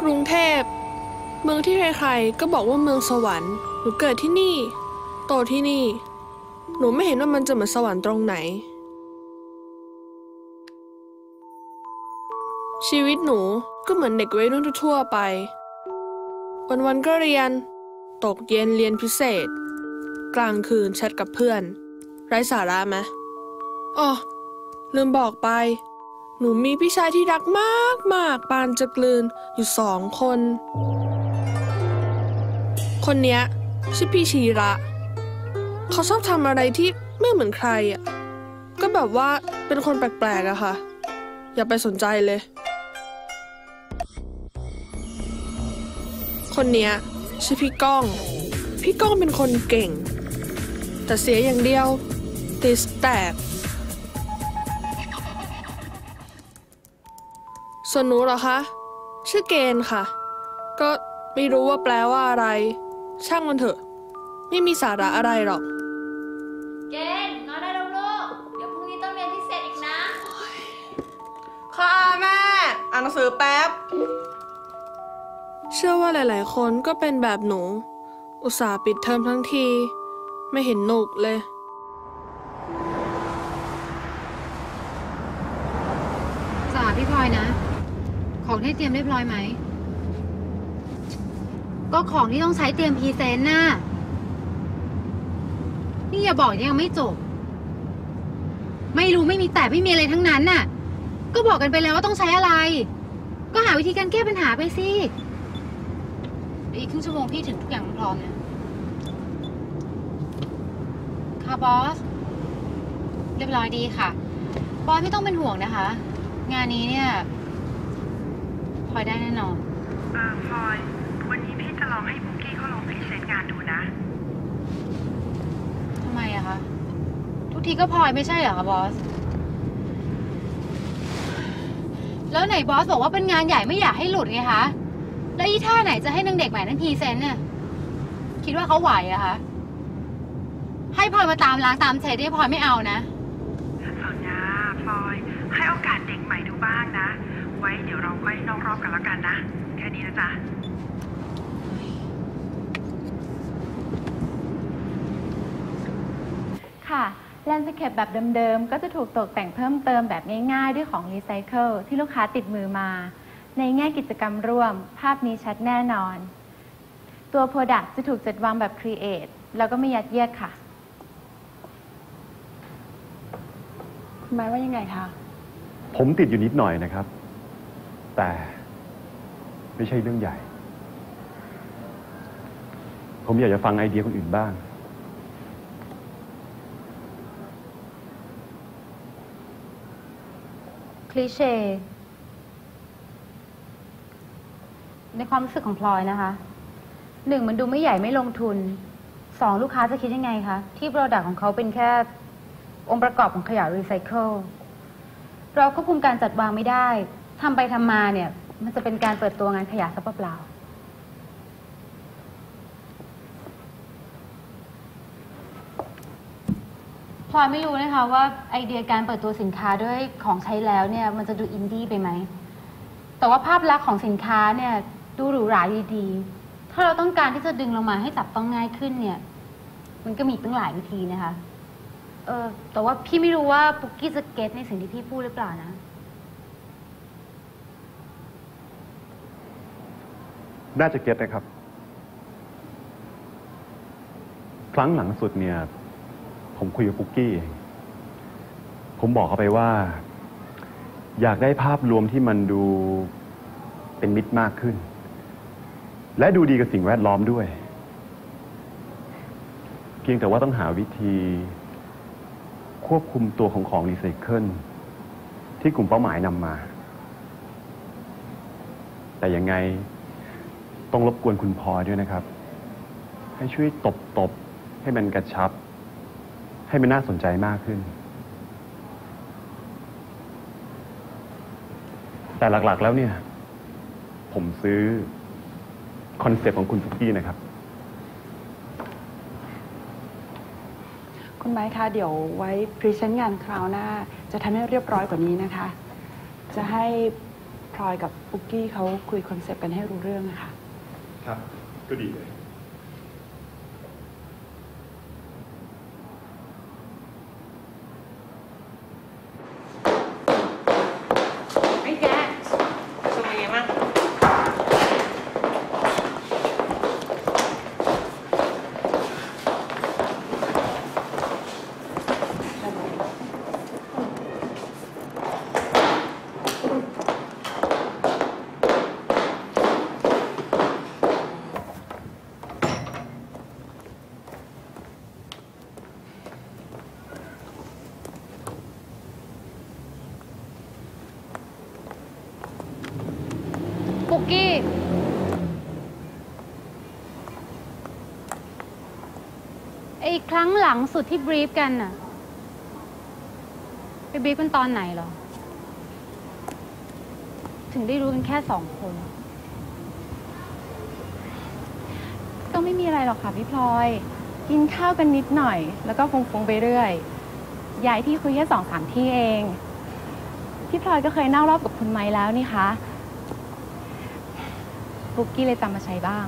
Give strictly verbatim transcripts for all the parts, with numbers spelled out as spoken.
กรุงเทพเมืองที่ใครๆก็บอกว่าเมืองสวรรค์หนูเกิดที่นี่โตที่นี่หนูไม่เห็นว่ามันจะเหมือนสวรรค์ตรงไหนชีวิตหนูก็เหมือนเด็กวัยรุ่นทั่วไปวันๆก็เรียนตกเย็นเรียนพิเศษกลางคืนแชทกับเพื่อนไร้สาระไหมอ๋อลืมบอกไปหนูมีพี่ชายที่รักมากมากปานจะกลืนอยู่สองคนคนเนี้ยชื่อพี่ชีระเขาชอบทำอะไรที่ไม่เหมือนใครอ่ะก็แบบว่าเป็นคนแปลกๆอะค่ะอย่าไปสนใจเลยคนเนี้ยชื่อพี่ก้องพี่ก้องเป็นคนเก่งแต่เสียอย่างเดียวติสแตกส่วนหนูเหรอคะชื่อเกณฑ์ค่ะก็ไม่รู้ว่าแปลว่าอะไรช่างมันเถอะไม่มีสาระอะไรหรอกเกณฑ์นอนได้แล้วลูกเดี๋ยวพรุ่งนี้ต้องเรียนพิเศษอีกนะค่ะแม่อ่านหนังสือแป๊บเชื่อว่าหลายๆคนก็เป็นแบบหนูอุตส่าห์ปิดเทอมทั้งทีไม่เห็นหนุกเลยจ๋าพี่พลอยนะของที่เตรียมเรียบร้อยไหมก็ของที่ต้องใช้เตรียมพรีเซนต์น่ะนี่อย่าบอกยังไม่จบไม่รู้ไม่มีแต่ไม่มีอะไรทั้งนั้นน่ะก็บอกกันไปแล้วว่าต้องใช้อะไรก็หาวิธีการแก้ปัญหาไปสิอีกครึ่งชั่วโมงพี่ถึงทุกอย่างพร้อมนะค่ะบอสเรียบร้อยดีค่ะบอสไม่ต้องเป็นห่วงนะคะงานนี้เนี่ยพลอยได้แน่นอนเออพลอยวันนี้พี่จะลองให้ปุ๊กกี้เขาลองพรีเซนต์งานดูนะทำไมอะคะทุกทีก็พลอยไม่ใช่เหรอคะบอสแล้วไหนบอสบอกว่าเป็นงานใหญ่ไม่อยากให้หลุดไงคะแล้วอีท่าไหนจะให้นางเด็กใหม่นั้นพรีเซนต์เนี่ยคิดว่าเขาไหวอะคะให้พลอยมาตามล้างตามเช็ดที่พลอยไม่เอานะสัญญาพลอยให้โอกาสเด็กใหม่ดูบ้างนะไว้เดี๋ยวเราค่อยนอกรอบกันแล้วกันนะแค่นี้นะจ๊ะค่ะแลนด์สเคปแบบเดิมๆก็จะถูกตกแต่งเพิ่มเติมแบบง่ายๆด้วยของรีไซเคิลที่ลูกค้าติดมือมาในแง่กิจกรรมร่วมภาพนี้ชัดแน่นอนตัว Product จะถูกจัดวางแบบ Create แล้วก็ไม่ยัดเยียดค่ะหมายว่ายังไงคะผมติดอยู่นิดหน่อยนะครับแต่ไม่ใช่เรื่องใหญ่ผมอยากจะฟังไอเดียคนอื่นบ้างคลีเช่ในความรู้สึกของพลอยนะคะหนึ่งมันดูไม่ใหญ่ไม่ลงทุนสองลูกค้าจะคิดยังไงคะที่โปรดักต์ของเขาเป็นแค่องค์ประกอบของขยะรีไซเคิลเราควบคุมการจัดวางไม่ได้ทำไปทำมาเนี่ยมันจะเป็นการเปิดตัวงานขยะซะเปล่าพลอยไม่รู้นะคะว่าไอเดียการเปิดตัวสินค้าด้วยของใช้แล้วเนี่ยมันจะดูอินดี้ไปไหมแต่ว่าภาพลักษณ์ของสินค้าเนี่ยดูหรูหราดีๆถ้าเราต้องการที่จะดึงลงมาให้จับต้องง่ายขึ้นเนี่ยมันก็มีตั้งหลายวิธีนะคะเออแต่ว่าพี่ไม่รู้ว่าปุ๊กกี้จะเก็ตในสิ่งที่พี่พูดหรือเปล่านะน่าจะเก็ตนะครับครั้งหลังสุดเนี่ยผมคุยกับปุ๊กกี้ผมบอกเขาไปว่าอยากได้ภาพรวมที่มันดูเป็นมิตรมากขึ้นและดูดีกับสิ่งแวดล้อมด้วยเพียงแต่ว่าต้องหาวิธีควบคุมตัวของของรีไซเคิลที่กลุ่มเป้าหมายนำมาแต่ยังไงต้องรบกวนคุณพลอยด้วยนะครับให้ช่วยตบตบให้มันกระชับให้มันน่าสนใจมากขึ้นแต่หลักๆแล้วเนี่ยผมซื้อคอนเซ็ปต์ของคุณปุ๊กกี้นะครับคุณไม้คะเดี๋ยวไว้พรีเซนต์งานคราวหน้าจะทำให้เรียบร้อยกว่านี้นะคะจะให้พลอยกับปุกกี้เขาคุยคอนเซปต์กันให้รู้เรื่องอะค่ะครับ ก็ดีเลยไอ้แกชมเป็นไงบ้างปุกกี้ ไอ้ครั้งหลังสุดที่บรีฟกันน่ะ ไปบรีฟกันตอนไหนเหรอ ถึงได้รู้กันแค่สองคนก็ไม่มีอะไรหรอกค่ะพี่พลอย กินข้าวกันนิดหน่อย แล้วก็ฟงๆไปเรื่อยย้ายที่คุยแค่สองสามที่เอง พี่พลอยก็เคยเน่ารอบกับคุณไม้แล้วนี่คะปุกกี้เลยจำมาใช้บ้าง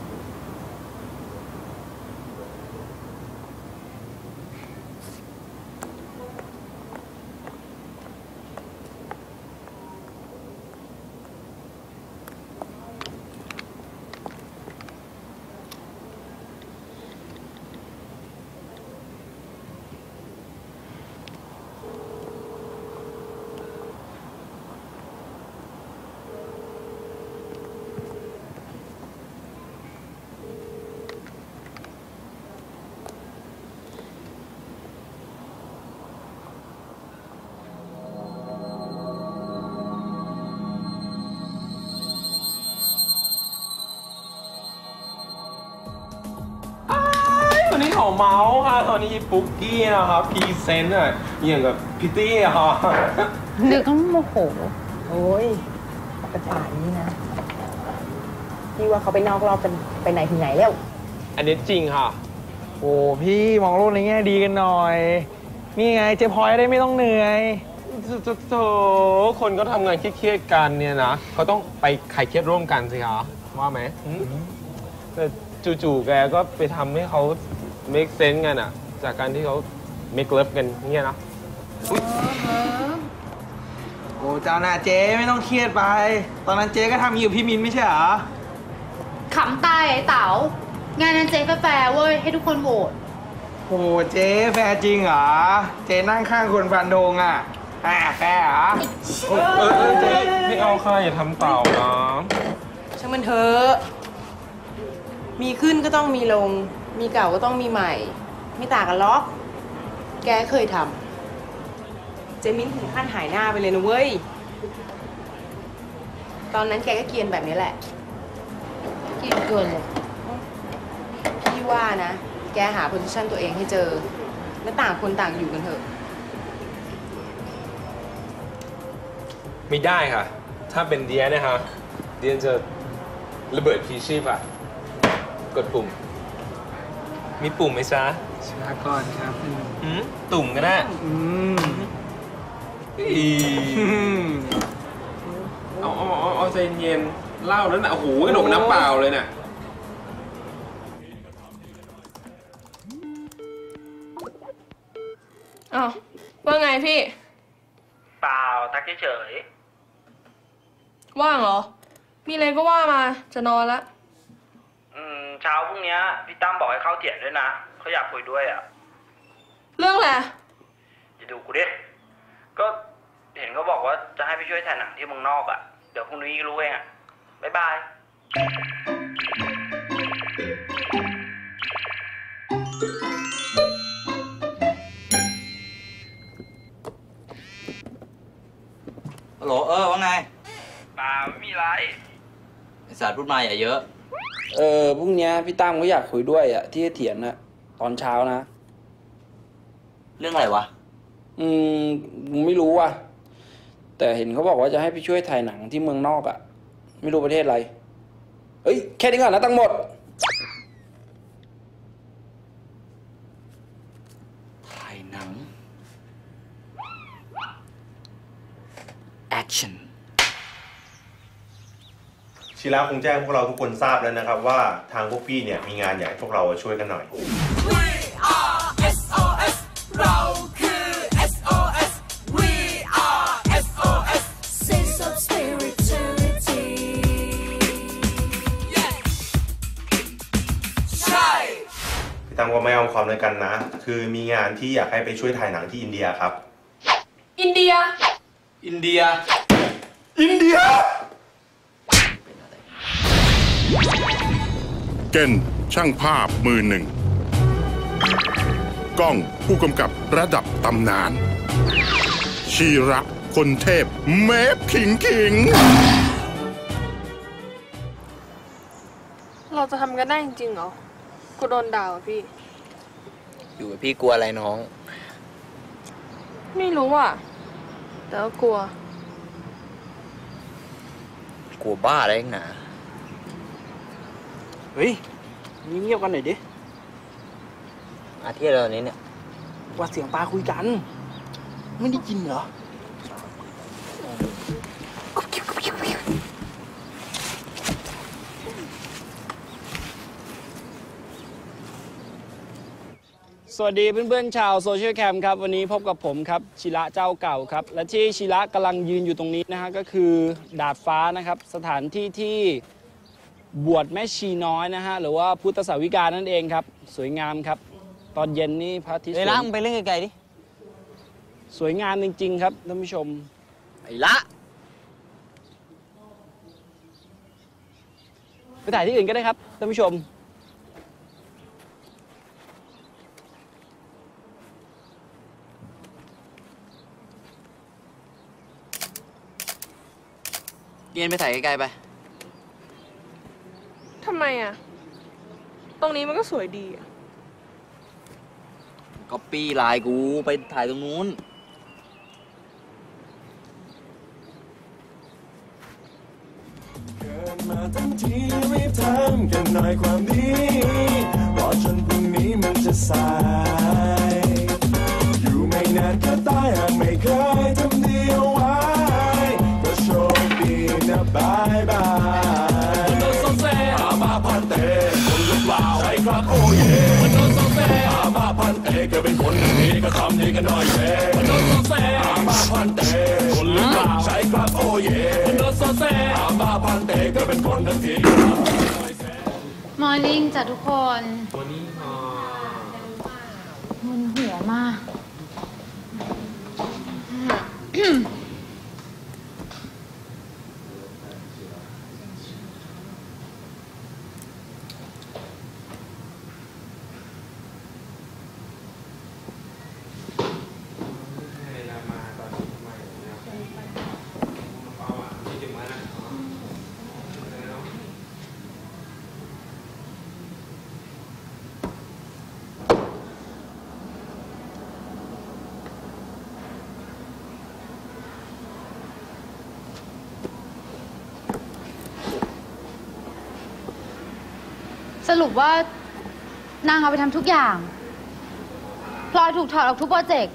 ตอนนี้เขาเมาส์ค่ะตอนนี้ปุ๊กกี้นะครับพรีเซนต์อ่ะอย่างกับพิตตี้อะค่ะนึกก็โมโหโอ้ยกระป่านนี้นะพี่ว่าเขาไปนอกรอบกันไปไหนถึงไหนแล้วอันนี้จริงค่ะโอ้พี่มองโลกในแง่ดีกันหน่อย นี่ไงเจ๊พลอยได้ไม่ต้องเหนื่อยโถคนก็ทำงานเครียดๆกันเนี่ยนะเขาต้องไปคลายเครียดร่วมกันสิคะว่าไหมอืมแต่จู่ๆแกก็ไปทำให้เขา make sense กันอ่ะจากการที่เขา make love กันเงี้ยนะโอ้เจ้าหน้าเจ๊ไม่ต้องเครียดไป ตอนนั้นเจ๊ก็ทำอยู่พี่มินไม่ใช่เหรอขำตายไอ้เต๋า งานนั้นเจ๊แฟร์ๆเว้ย ให้ทุกคนโหวตโอ้เจ๊แฟร์จริงเหรอ เจ๊นั่งข้างคนฟันธงอ่ะอ่าแฟร์เหรอเออเออเจ๊ไม่เอาค่ะอย่าทำเต่านะช่างมันเถอะมีขึ้นก็ต้องมีลง มีเก่าก็ต้องมีใหม่ ไม่ต่างกันหรอก แกเคยทำเจมิ้นถึงขั้นหายหน้าไปเลยนะเว้ย ตอนนั้นแกก็เกรียนแบบนี้แหละกินเกินเลยพี่ว่านะ แกหาโพสิชันตัวเองให้เจอ แล้วต่างคนต่างอยู่กันเถอะไม่ได้ค่ะ ถ้าเป็นเดียนะคะเดียนจะระเบิดพีชีพอ่ะกดปุ่ม มีปุ่มไหมจ๊ะช้าก่อนครับอืมตุ่มก็ได้อืมอีเอาเอาเอาเอาใจเย็นเหล้านั้นน่ะโอ้โหกระดกน้ำเปล่าเลยน่ะอ้าวว่าไงพี่เปล่าทักเฉยว่างเหรอ มีอะไรก็ว่ามาจะนอนละอืมเช้าพรุ่งนี้พี่ตั้มบอกให้เข้าเถียงด้วยนะเขาอยากคุยด้วยอ่ะเรื่องอะไรจะดูกูดิ ก็เห็นเขาบอกว่าจะให้ไปช่วยถ่ายหนังที่เมืองนอกอ่ะ เดี๋ยวพรุ่งนี้รู้เองอ่ะ บ๊ายบายฮัลโหลเออว่าไงเปล่าไม่มีไรไอสัตว์พูดมาอย่าเยอะเออพรุ่งนี้พี่ตั้มเขาอยากคุยด้วยอะที่เถียงนะตอนเช้านะเรื่องอะไรวะอืมไม่รู้ว่ะแต่เห็นเขาบอกว่าจะให้ไปช่วยถ่ายหนังที่เมืองนอกอะไม่รู้ประเทศอะไรเอ้ยแค่นี้ก่อนนะตั้งหมดถ่ายหนัง แอคชั่นชิระคงแจ้งพวกเราทุกคนทราบแล้วนะครับว่าทางพวกพี่เนี่ยมีงานอยากให้พวกเราช่วยกันหน่อย We are เอส โอ เอส เราคือ เอส โอ เอส We are เอส โอ เอส Sense of spirituality ใช่พี่ตั้มก็ไม่เอาความเลยกันนะคือมีงานที่อยากให้ไปช่วยถ่ายหนังที่อินเดียครับอินเดียอินเดียอินเดียเก่นช่างภาพมือหนึ่งก้องผู้กำกับระดับตำนานชีระคนเทพเมฟขิงขิงเราจะทำกันได้จริงๆเหรอกูโดนด่าอ่ะพี่อยู่กับพี่กลัวอะไรน้องไม่รู้อ่ะแต่ก็กลัวกลัวบ้าอะไรหนาเฮ้ยเงียบๆกันหน่อยดิอาทิตย์เรานี้เนี่ยว่าเสียงปลาคุยกันไม่ได้ยินเหรอสวัสดีเพื่อนๆชาวโซเชียลแคมครับวันนี้พบกับผมครับชิระเจ้าเก่าครับและที่ชิระกำลังยืนอยู่ตรงนี้นะฮะก็คือดาดฟ้านะครับสถานที่ที่บวชแม่ชีน้อยนะฮะหรือว่าพุทธสาวิกานั่นเองครับสวยงามครับตอนเย็นนี่พระอาทิตย์ไอ้ละมึงไปเล่นไกลๆดิสวยงามจริงๆครับท่านผู้ชมไอ้ละไปถ่ายที่อื่นก็ได้ครับท่านผู้ชมเย็นไปถ่ายไกลๆไปทำไมอ่ะตรงนี้มันก็สวยดีอ่ะก็ปี้ไลน์กูไปถ่ายตรงนู้นเกิดมาทั้งทีรีบทำกันหน่อยความดีรอจนพรุ่งนี้มันจะสายอยู่ไม่นานก็ตายหากไม่เคยทำดีเอาไว้ก็โชคดีนะบายบายมันโดนโซเซอามาพันเตคนหรือเปล่าใช่ครับโอ้เย่มันโดนโซเซอามาพันเตก็เป็นคนดีก็ทำดีกันหน่อยเซ่มันโดนโซเซอามาพันเตคนหรือเปล่าใช่ครับโอ้เย่มันโดนโซเซอามาพันเตก็เป็นคนทันทีมอร์นิ่งจ้ะทุกคนมอร์นิ่งค่ะมึนหัวมากสรุปว่านางเอาไปทำทุกอย่างพลอยถูกถอดออกทุกโปรเจกต์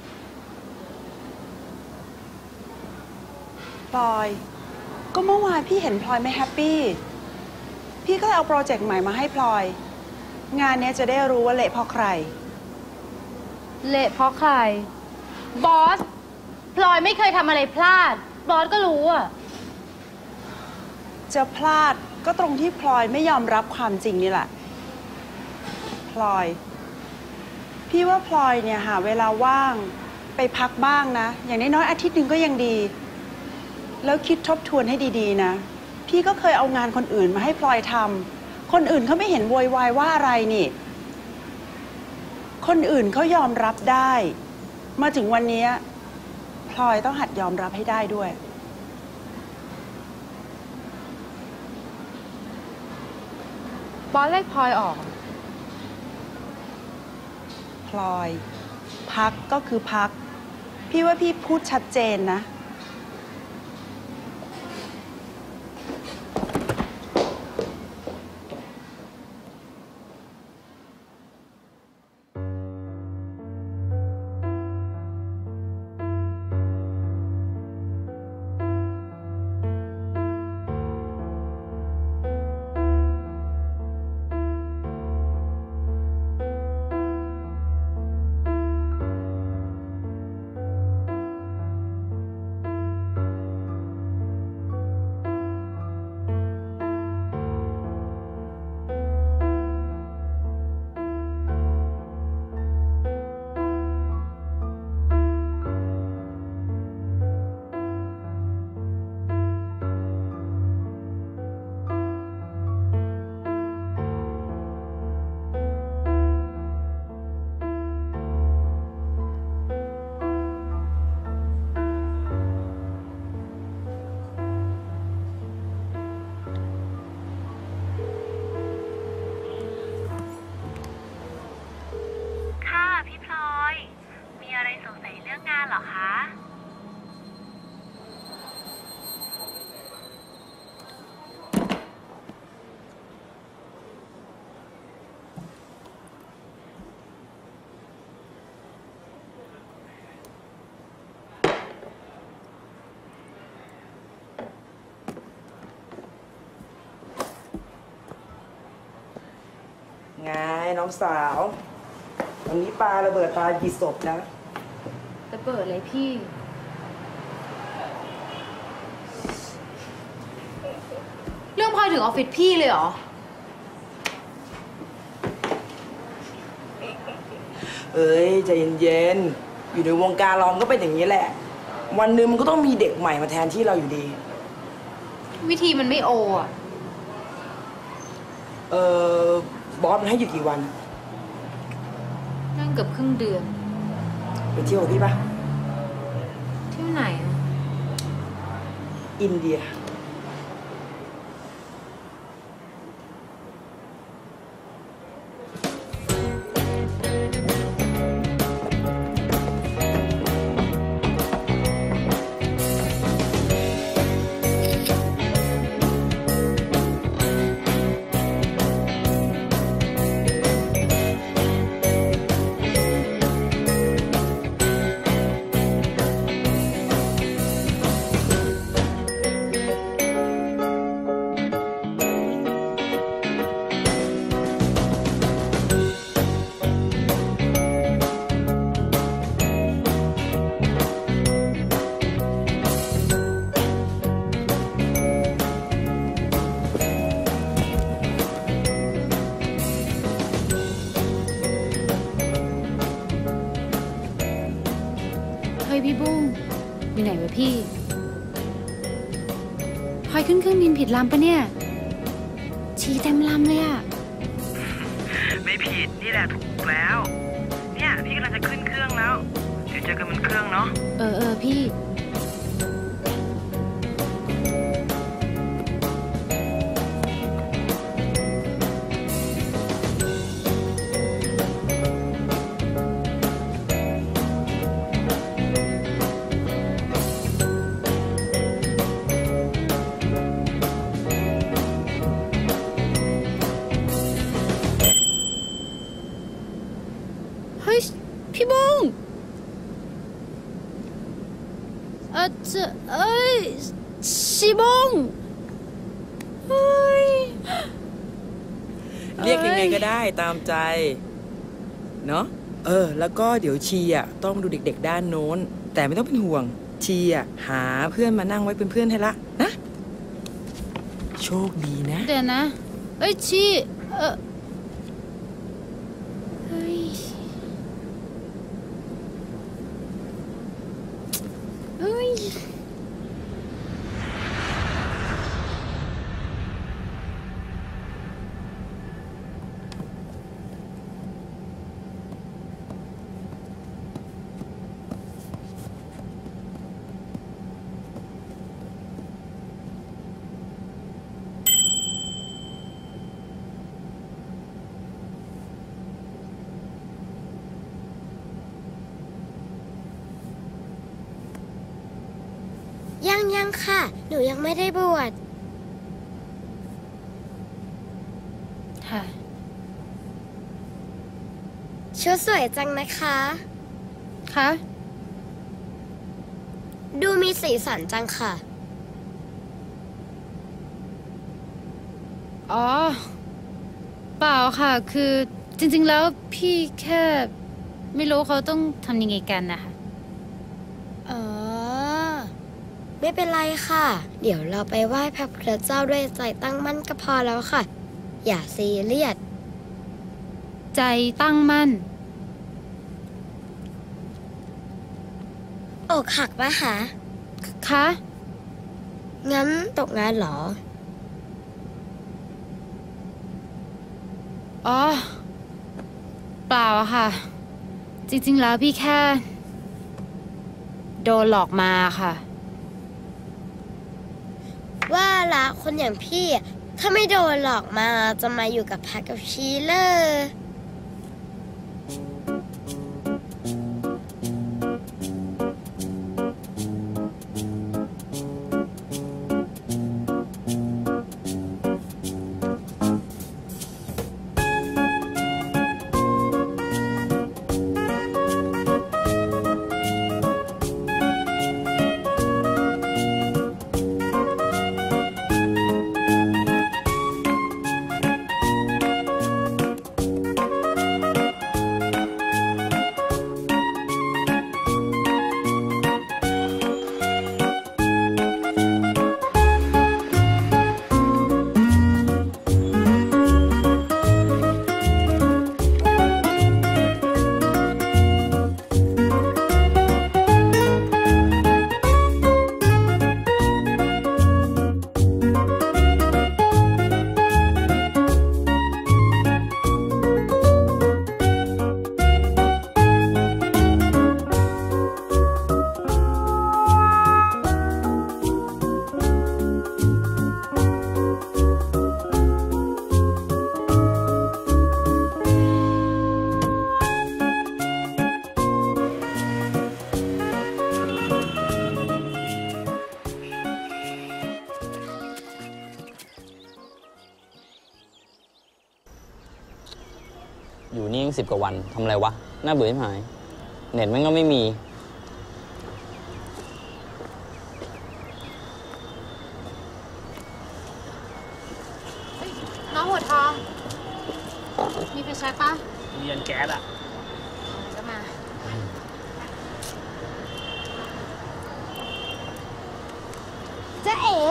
พลอยก็เมื่อวานพี่เห็นพลอยไม่แฮปปี้พี่ก็เลยเอาโปรเจกต์ใหม่มาให้พลอยงานนี้จะได้รู้ว่าเละเพราะใครเละเพราะใครบอสพลอยไม่เคยทำอะไรพลาดบอสก็รู้อะจะพลาดก็ตรงที่พลอยไม่ยอมรับความจริงนี่แหละพลอยพี่ว่าพลอยเนี่ยหาเวลาว่างไปพักบ้างนะอย่างน้อยๆอาทิตย์หนึ่งก็ยังดีแล้วคิดทบทวนให้ดีๆนะพี่ก็เคยเอางานคนอื่นมาให้พลอยทำคนอื่นเขาไม่เห็นโวยวายว่าอะไรนี่คนอื่นเขายอมรับได้มาถึงวันนี้พลอยต้องหัดยอมรับให้ได้ด้วยบอสไล่พลอยออกพลอยพักก็คือพักพี่ว่าพี่พูดชัดเจนนะน้องสาววันนี้ปลาระเบิดปลากี่ศพนะระเบิดเลยพี่เรื่องพลอยถึงออฟฟิศพี่เลยเหรอเอ้ยใจเย็นๆอยู่ในวงการเราก็เป็นอย่างนี้แหละวันหนึ่งมันก็ต้องมีเด็กใหม่มาแทนที่เราอยู่ดีวิธีมันไม่โออ่ะเออบอสมันให้อยู่กี่วันนั่งเกือบครึ่งเดือนไปเที่ยวกับพี่ปะเที่ยวไหนอ่ะอินเดียพี่บุ้งอยู่ไหนวะพี่พลอยขึ้นเครื่องบินผิดลำปะเนี่ยชี้เต็มลำเลยอะไม่ผิดนี่แหละถูกแล้วเนี่ยพี่กำลังจะขึ้นเครื่องแล้วเดี๋ยวเจอกันบนเครื่องเนาะเออเออพี่พี่บุ้งเออจะเอ้ยชีบุ้งเฮ้ยเรียกยังไงก็ได้ตามใจเนาะเออแล้วก็เดี๋ยวชีอ่ะต้องดูเด็กๆด้านโน้นแต่ไม่ต้องเป็นห่วงชีอ่ะหาเพื่อนมานั่งไว้เป็นเพื่อนให้ละนะโชคดีนะเดี๋ยวนะเอ้ยชีเออเฮ้ยเฮ้ยยังยังค่ะหนูยังไม่ได้บวชค่ะชุดสวยจังนะคะค่ะดูมีสีสันจังค่ะอ๋อเปล่าค่ะคือจริงๆแล้วพี่แค่ไม่รู้เขาต้องทำยังไงกันนะคะอ๋อไม่เป็นไรค่ะเดี๋ยวเราไปไหว้พระพุทธเจ้าด้วยใจตั้งมั่นก็พอแล้วค่ะอย่าซีเรียสใจตั้งมั่นอกหักปะคะคะงั้นตกงานเหรออ๋อเปล่าค่ะจริงๆแล้วพี่แค่โดนหลอกมาค่ะว่าละคนอย่างพี่ถ้าไม่โดนหลอกมาจะมาอยู่กับแพทกับชีเลอร์อยู่นี่ยังสิบกว่าวันทำอะไรวะน่าเบื่อที่หายเน็ตมันก็ไม่มีน้องหัวทองมีไฟแช็กปะเรียนแก๊สอ่ะก็มาจ๊ะเอ๋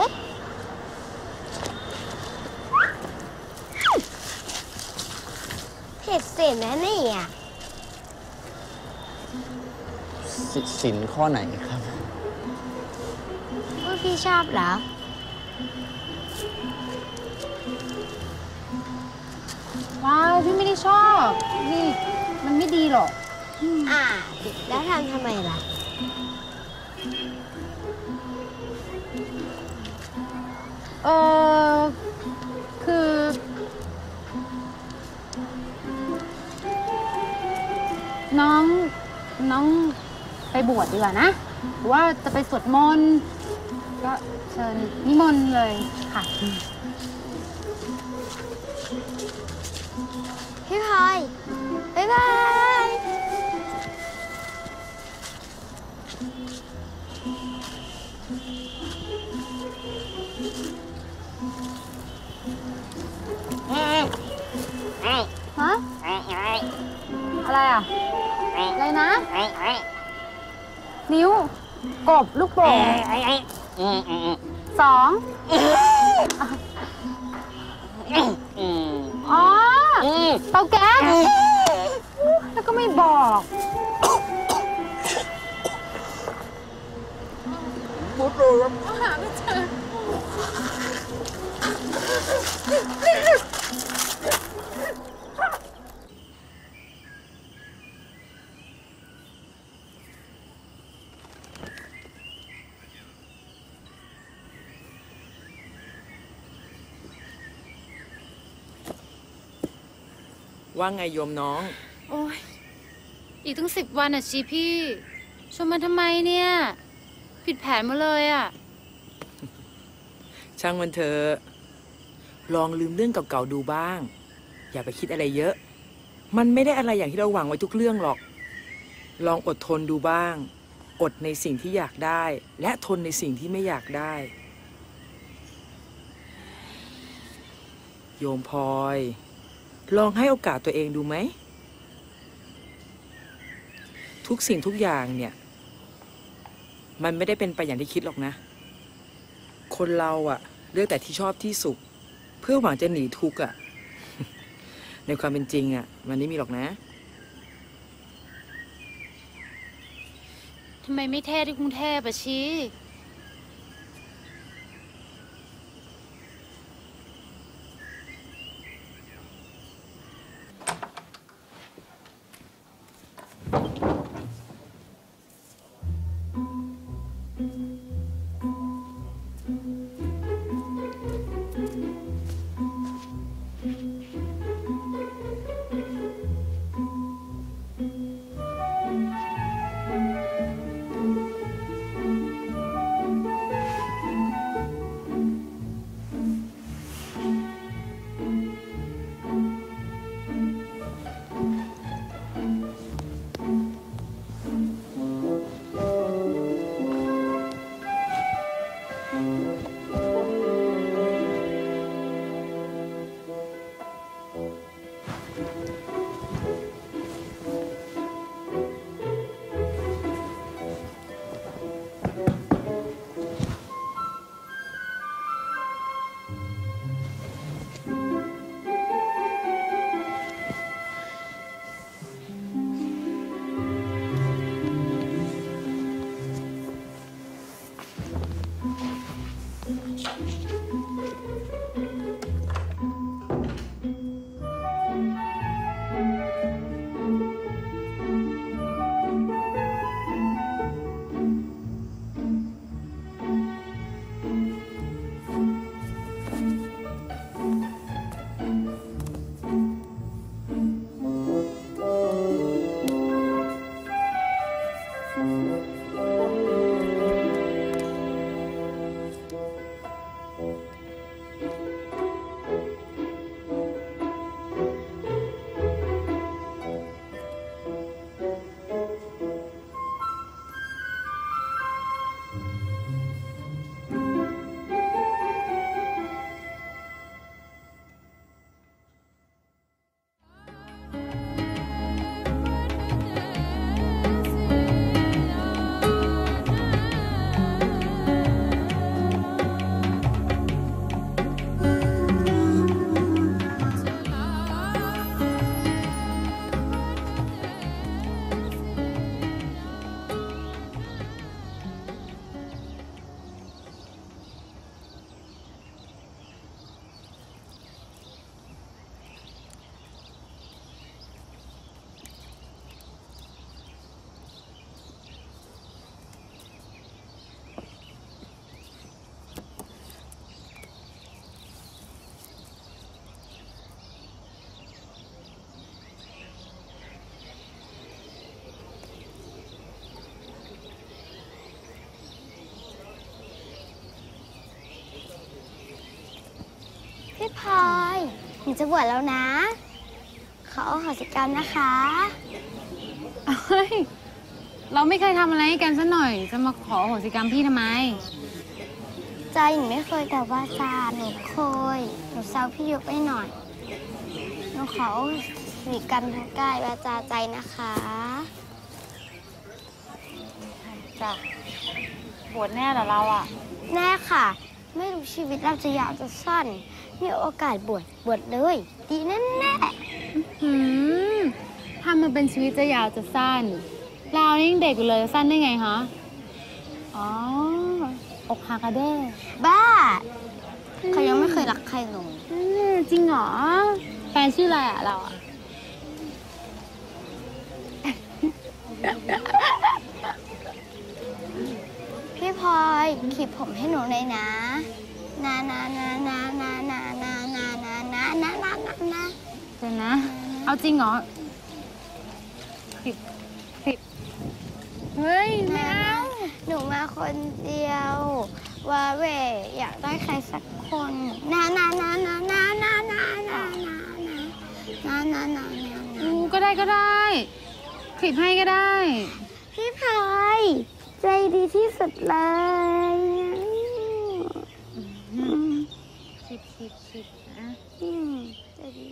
เผ็ดเสร็จแล้วนี่อ่ะสสินข้อไหนครับว่าพี่ชอบเหรอว้าวพี่ไม่ได้ชอบ นี่ มันไม่ดีหรอกอ่า แล้วทำทำไมล่ะเออคือ น้อง น้องไปบวชดีกว่านะ หรือว่าจะไปสวดมนต์ก็เชิญนิมนต์เลยค่ะพี่พลอย บ๊ายบายฮะ อะไรอ่ะ อะไรนะ นิ้ว กบ ลูกโป่งสองอ๋อเตาแก๊สแล้วก็ไม่บอกหมดเลยหาไม่เจอว่าไงโยมน้องโอ้ยอีกตั้งสิบวันอ่ะชีพี่ชวนมาทำไมเนี่ย ผิดแผนมาเลยอ่ะช่างมันเถอะลองลืมเรื่องเก่าๆดูบ้าง อย่าไปคิดอะไรเยอะ มันไม่ได้อะไรอย่างที่เราหวังไว้ทุกเรื่องหรอก ลองอดทนดูบ้าง อดในสิ่งที่อยากได้ และทนในสิ่งที่ไม่อยากได้ โยมพลอยลองให้โอกาสตัวเองดูไหม ทุกสิ่งทุกอย่างเนี่ย มันไม่ได้เป็นไปอย่างที่คิดหรอกนะ คนเราอะเลือกแต่ที่ชอบที่สุข เพื่อหวังจะหนีทุกข์อะ ในความเป็นจริงอะมันไม่มีหรอกนะทำไมไม่เทศที่กรุงเทพอะชีพลอยหนูจะบวชแล้วนะ ขออโหสิกรรมนะคะเฮ้ย เราไม่เคยทำอะไรให้กันซะหน่อย จะมาขออโหสิกรรมพี่ทำไมใจหนูไม่เคยแต่ว่าจาหนูเคยหนูแซวพี่ยุไปหน่อยหนูขออโหสิกรรมทั้งกายวาจาใจนะคะจ้ะบวชแน่เหรอเราอ่ะ แน่ค่ะ ไม่รู้ชีวิตเราจะยาวจะสั้นมีโอกาสบวชบวชเลย ดีแน่แน่หืมทำมาเป็นชีวิตจะยาวจะสั้น เรานี่ยังเด็กอยู่เลยสั้นได้ไงฮะ อ๋อ อกหักอะเด้บ้าเขายังไม่เคยรักใครเลยจริงเหรอ แฟนชื่ออะไรอะเราอะพี่พลอยขีดผมให้หนูเลยนะนานานานานานานานานานานานานานาเดี๋ยวนะ เอาจริงเหรอสิบสิบเฮ้ยไม่เอาหนูมาคนเดียวว่าเวอยากได้ใครสักคนนานานานานานานานานานานานานาอูก็ได้ก็ได้คลิปให้ก็ได้พี่พลอยใจดีที่สุดเลยสิบสิบสิบนะอืมใจดี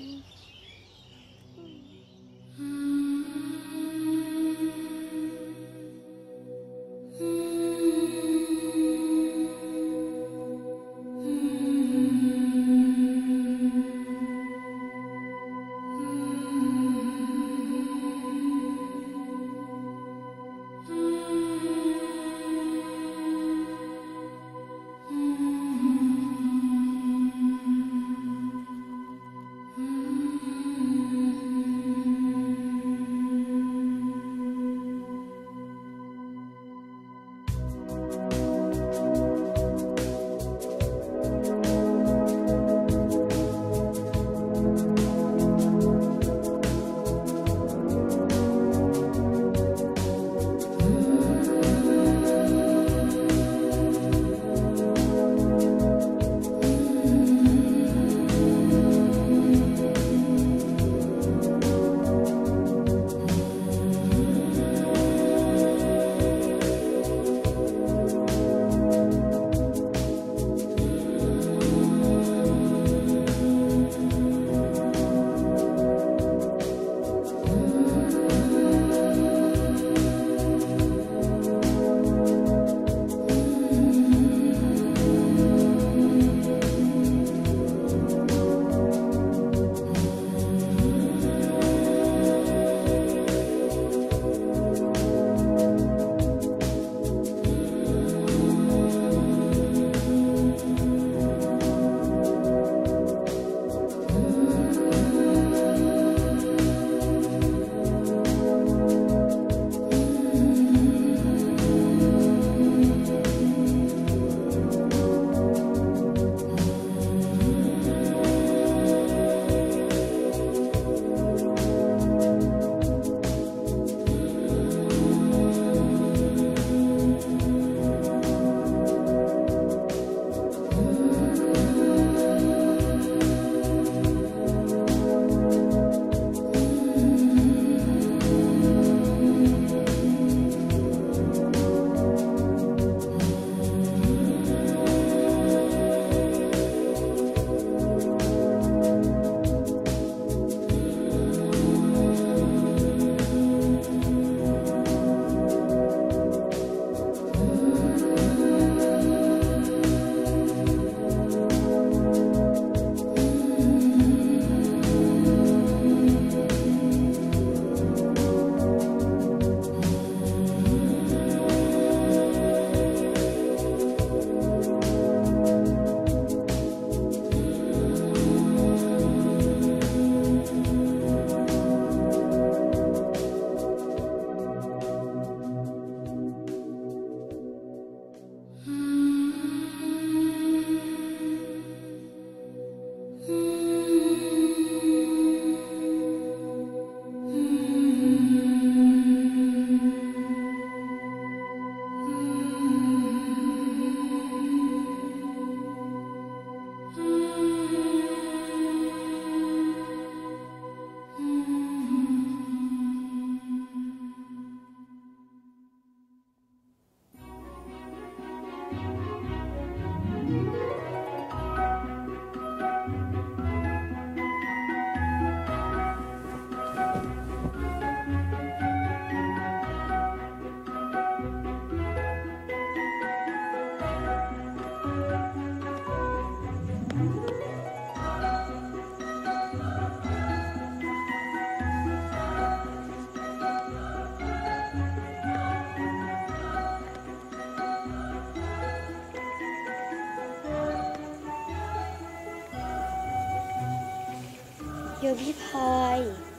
โยพี่พลอย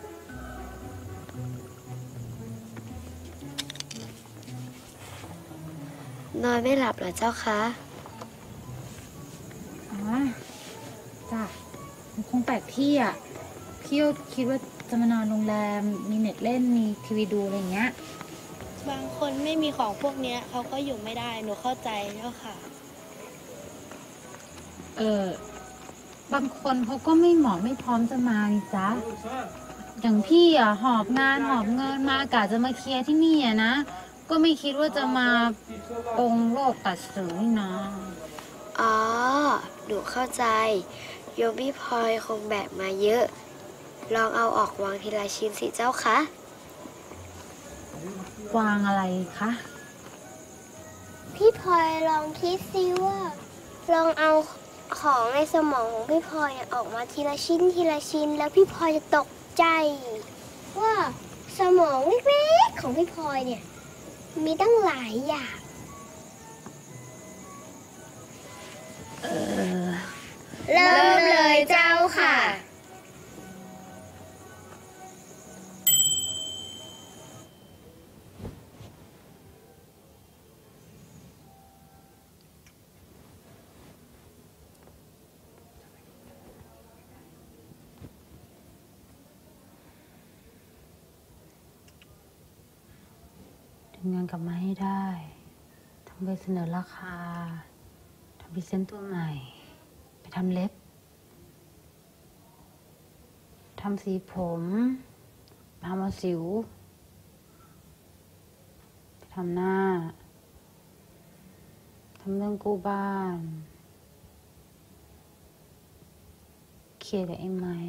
นอนไม่หลับเหรอเจ้าคะอ๋อจ้ะมันคงแปลกที่อ่ะพี่ก็คิดว่าจะมานอนโรงแรมมีเน็ตเล่นมีทีวีดูอะไรอย่างเงี้ยบางคนไม่มีของพวกนี้เขาก็อยู่ไม่ได้หนูเข้าใจเจ้าค่ะเออบางคนเขาก็ไม่เหมาะไม่พร้อมจะมานี่จ๊ะอย่างพี่อ่ะหอบงานหอบเงินมากะจะมาเคลียร์ที่นี่อ่ะนะก็ไม่คิดว่าจะมาปงโลกตัดสินนี่นะอ๋อหนูเข้าใจโยมพี่พลอยคงแบกมาเยอะลองเอาออกวางทีละชิ้นสิเจ้าคะวางอะไรคะพี่พลอยลองคิดซิว่าลองเอาของในสมองของพี่พลอยเนี่ยออกมาทีละชิ้นทีละชิ้นแล้วพี่พลอยจะตกใจว่าสมองเล็กๆของพี่พลอยเนี่ยมีตั้งหลายอย่างเออเริ่มเลยเจ้าค่ะทำงานกลับมาให้ได้ทำใบเสนอราคาทำพรีเซนต์ตัวใหม่ไปทำเล็บทำสีผมทำเอาสิวไปทำหน้าทำเรื่องกู้บ้านเคลียร์กับไอ้ไม้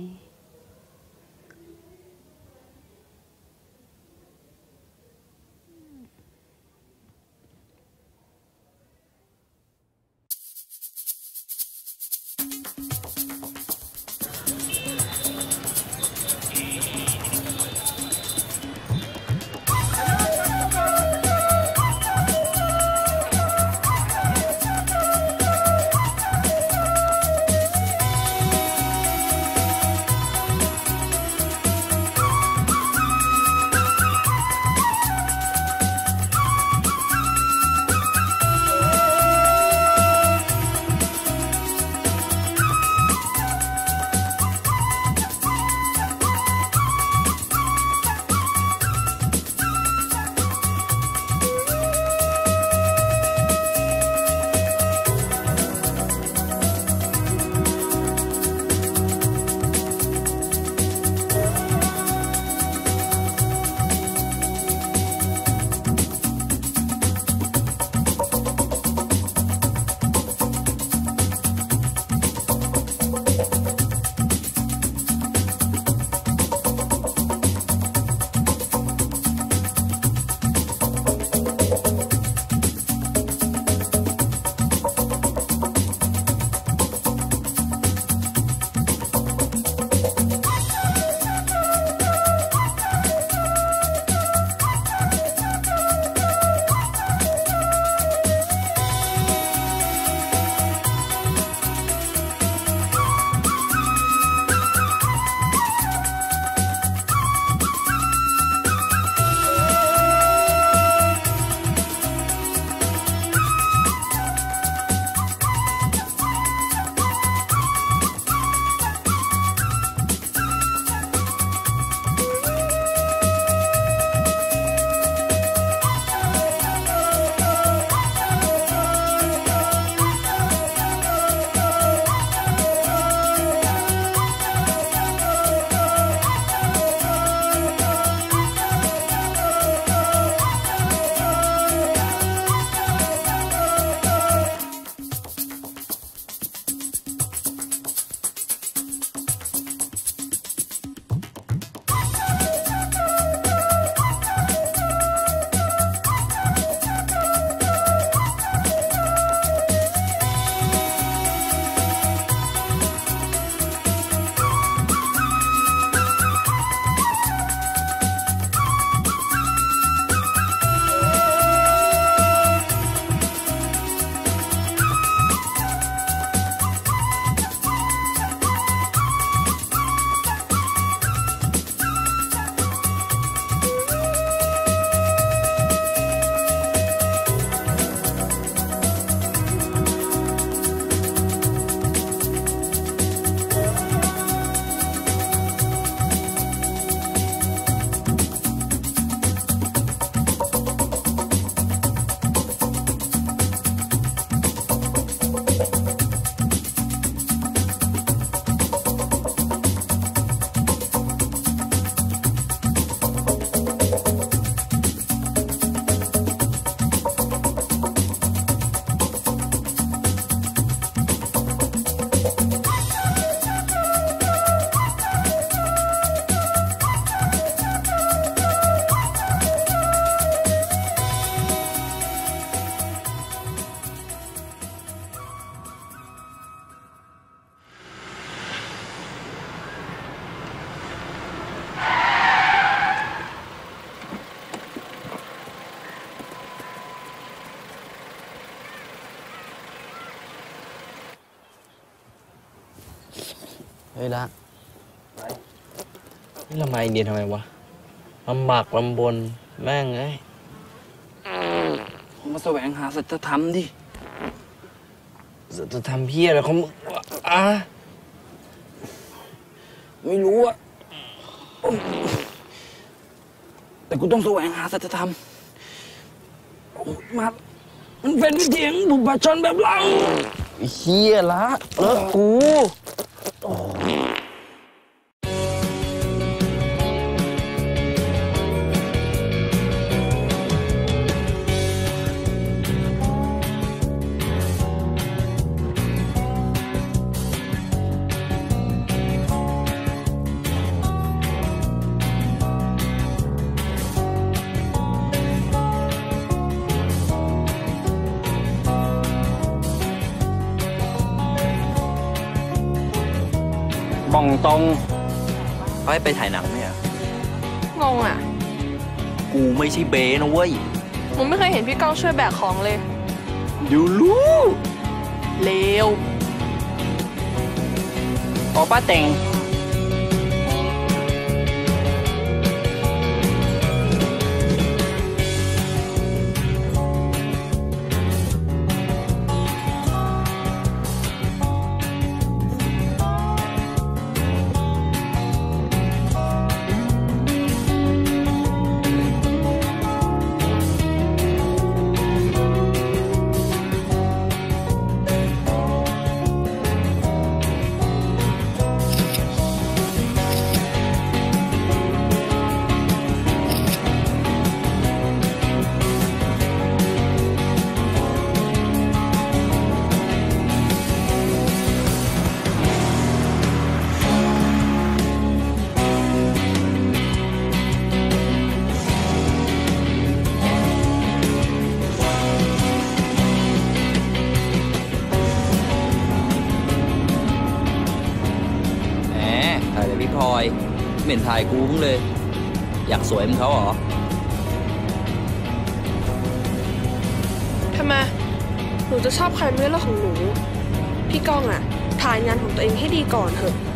เฮ้ยละนี่ละมาอินเดียทำไมวะลำบากลำบนแม่งเอ้ยมาแสวงหาสัจธรรมดิสัจธรรมเพี้ยอะไรของมึงวะอ่ะไม่รู้อะแต่กูต้องแสวงหาสัจธรรมโอ้มามันเป็นวิธีของบุพชนแบบเราเฮียละเลิกกูบองตรงเขาให้ไปถ่ายหนังไหมอ่ะงงอ่ะกูไม่ใช่เบนะเว้ยมึงไม่เคยเห็นพี่ก้องช่วยแบกของเลยดูรู้เลวออป้าเต็งพี่พลอยไม่เห็นถ่ายกูมึงเลย อยากสวยมึงเขาเหรอทำไม หนูจะชอบใครไม่เรื่องของหนู พี่ก้องอะถ่ายงานของตัวเองให้ดีก่อนเถอะ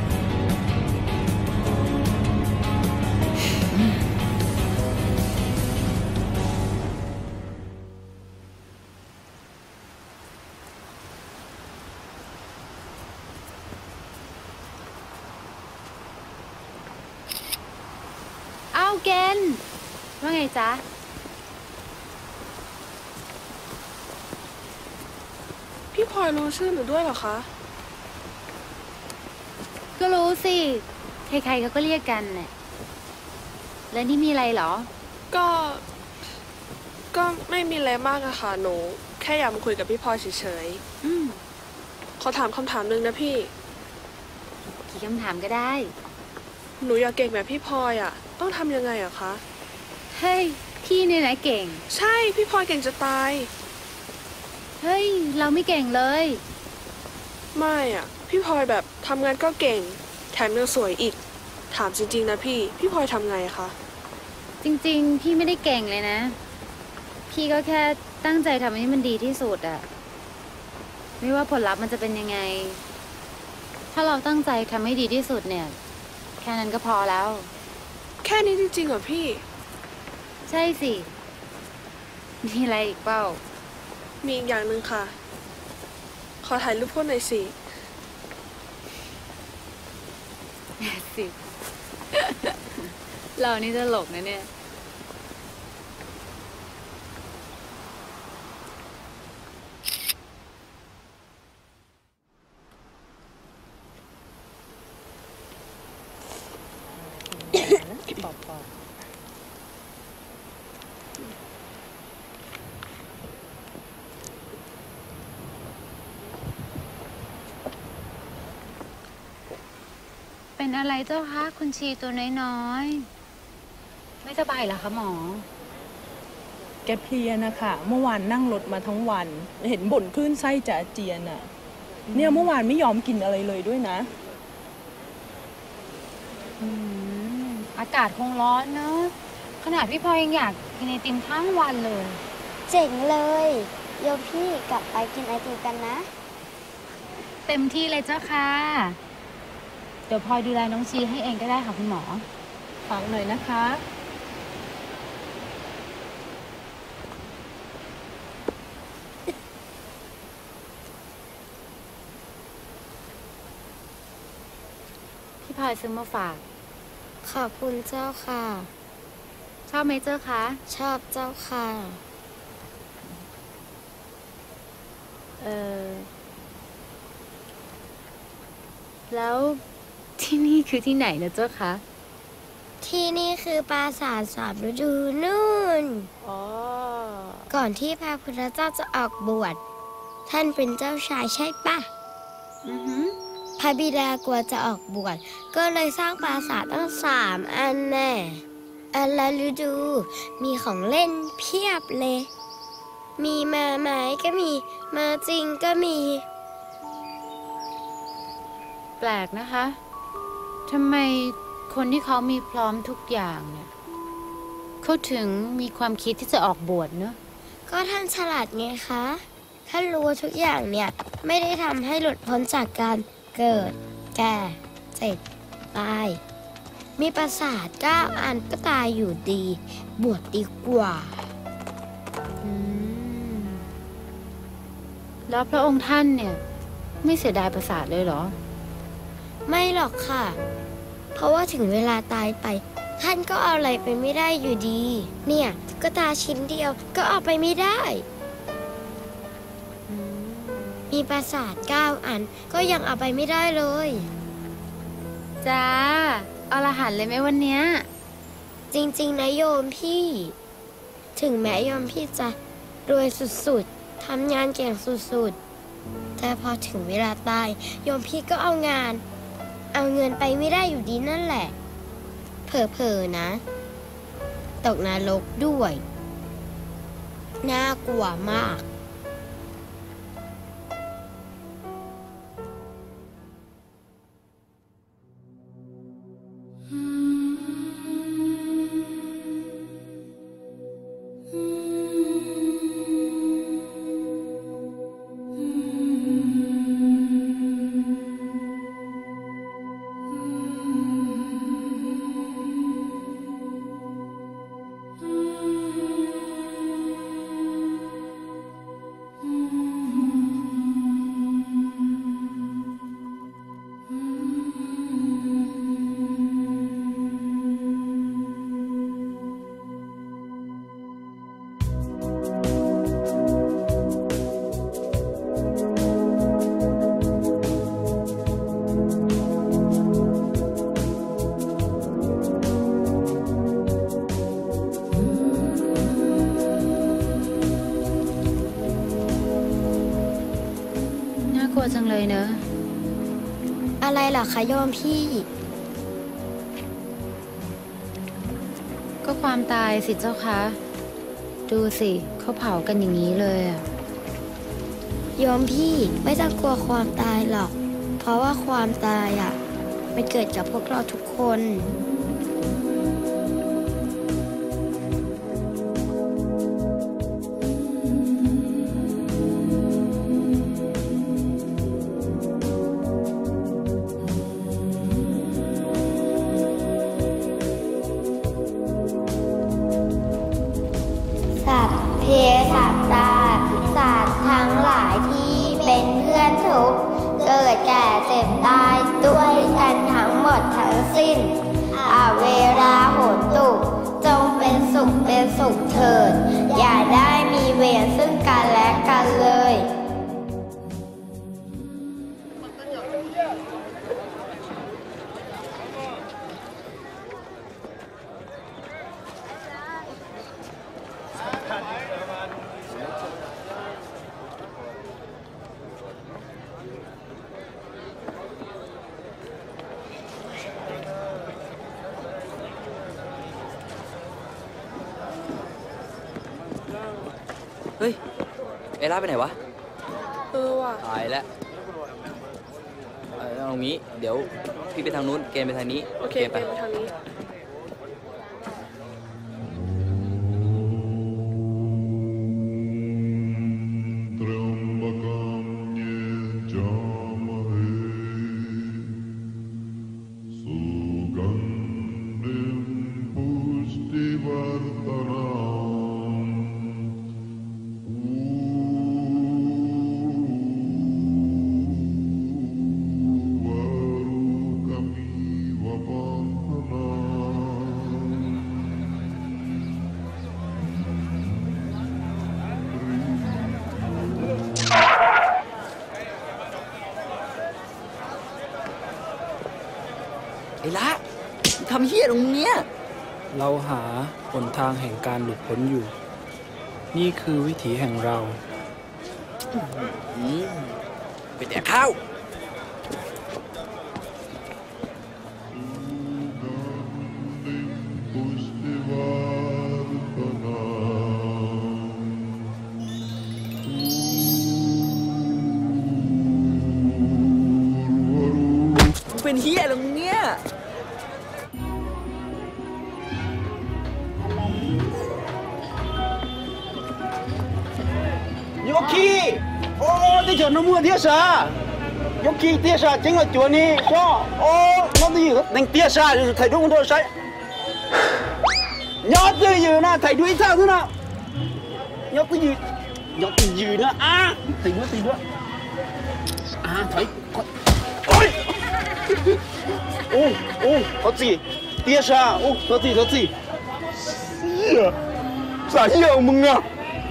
เกณฑ์ว่าไงจ๊ะพี่พลอยรู้ชื่อหนูด้วยเหรอคะก็รู้สิใครๆเขาก็เรียกกันเนี่ยแล้วนี่มีอะไรเหรอก็ก็ไม่มีอะไรมากอะค่ะหนูแค่อยากมาคุยกับพี่พลอยเฉยๆขอถามคำถามนึงนะพี่กี่คำถามก็ได้หนูอยากเก่งแบบพี่พลอยอะต้องทำยังไงอะคะเฮ้ยพี่เนี่ยนะเก่งใช่พี่พลอยเก่งจะตายเฮ้ยเราไม่เก่งเลยไม่อะพี่พลอยแบบทำงานก็เก่งแถมยังสวยอีกถามจริงๆนะพี่พี่พลอยทำไงคะจริงๆพี่ไม่ได้เก่งเลยนะพี่ก็แค่ตั้งใจทำให้มันดีที่สุดอะไม่ว่าผลลัพธ์มันจะเป็นยังไงถ้าเราตั้งใจทำให้ดีที่สุดเนี่ยแค่นั้นก็พอแล้วแค่นี้จริงๆเหรอพี่ใช่สิมีอะไรอีกเปล่ามีอีกอย่างหนึ่งค่ะขอถ่ายรูปพวกหน่อยสิสิ เรานี่ตลกนะเนี่ยเป็นอะไรเจ้าคะคุณชีตัวน้อยๆไม่สบายเหรอคะหมอแกเพลียนะคะเมื่อวานนั่งรถมาทั้งวันเห็นบ่นคลื่นไส้จะอาเจียนอ่ะเนี่ยเมื่อวานไม่ยอมกินอะไรเลยด้วยนะอากาศคงร้อนเนอะขนาดพี่พลอยยังอยากกินไอติมทั้งวันเลยเจ๋งเลยโยมพี่กลับไปกินไอติมกันนะเต็มที่เลยเจ้าค่ะเดี๋ยวพลอยดูแลน้องชีให้เองก็ได้ค่ะคุณหมอฝากหน่อยนะคะพี่พลอยซื้อมาฝากขอบคุณเจ้าค่ะชอบไหมเจ้าคะชอบเจ้าค่ะเออแล้วที่นี่คือที่ไหนนะเจ้าคะที่นี่คือปราสาทสามฤดูนู่นก่อนที่พระพุทธเจ้าจะออกบวชท่านเป็นเจ้าชายใช่ปะอือหือพระบิดากลัวจะออกบวชก็เลยสร้างปราสาทตั้งสามอันแน่อันละฤดูมีของเล่นเพียบเลยมีมาไม้ก็มีมาจริงก็มีแปลกนะคะทำไมคนที่เขามีพร้อมทุกอย่างเนี่ยเขาถึงมีความคิดที่จะออกบวชเนอะก็ท่านฉลาดไงคะท่านรู้ทุกอย่างเนี่ยไม่ได้ทำให้หลุดพ้นจากการเกิดแก่เจ็บตายมีปราสาทเก้าอันก็ตายอยู่ดีบวชดีกว่าแล้วพระองค์ท่านเนี่ยไม่เสียดายปราสาทเลยเหรอไม่หรอกค่ะเพราะว่าถึงเวลาตายไปท่านก็เอาอะไรไปไม่ได้อยู่ดีเนี่ยตุ๊กตาชิ้นเดียวก็เอาไปไม่ได้มีปราสาทเก้าอันก็ยังเอาไปไม่ได้เลยจ้าอรหันต์เลยไหมวันเนี้ยจริงๆนะโยมพี่ถึงแม้โยมพี่จะรวยสุดๆทำงานเก่งสุดๆแต่พอถึงเวลาตายโยมพี่ก็เอางานเอาเงินไปไม่ได้อยู่ดีนั่นแหละเผลอๆนะตกนรกด้วยน่ากลัวมากจังเลยเนอะอะไรเหรอคะโยมพี่ก็ความตายสิเจ้าคะดูสิเขาเผากันอย่างนี้เลยอะโยมพี่ไม่ต้องกลัวความตายหรอกเพราะว่าความตายอ่ะมันเกิดกับพวกเราทุกคนสัตตาสัตว์ทั้งหลายที่เป็นเพื่อนทุกข์เกิดแก่เจ็บตายด้วยกันทั้งหมดทั้งสิ้นอาเวราโหนตุจงเป็นสุขเป็นสุขเถิดอย่าได้มีเวรซึ่งกันและกันเลยเฮ้ยเอล่าไปไหนวะเออว่ะตายแล้วเอาตรงนี้เดี๋ยวพี่ไปทางนู้นเกมไปทางนี้โอเคเกมไปทางนี้ไอ้ละทำเฮี้ยตรงเนี้ยเราหาหนทางแห่งการหลุดพ้นอยู่ นี่คือวิถีแห่งเราไปแดกข้าวเป็นเฮียตรงเนี้ย尤其，哦，这叫那么点啥？尤其点啥？整个脚呢，是吧？哦，我这有能点啥？就是太多多啥？你要这有呢，太多一啥子呢？要这有，要这有呢啊！太多太多，啊，太快，哎！哦哦，我自己点啥？哦，我自己我自己。是啊，啥样มึง啊？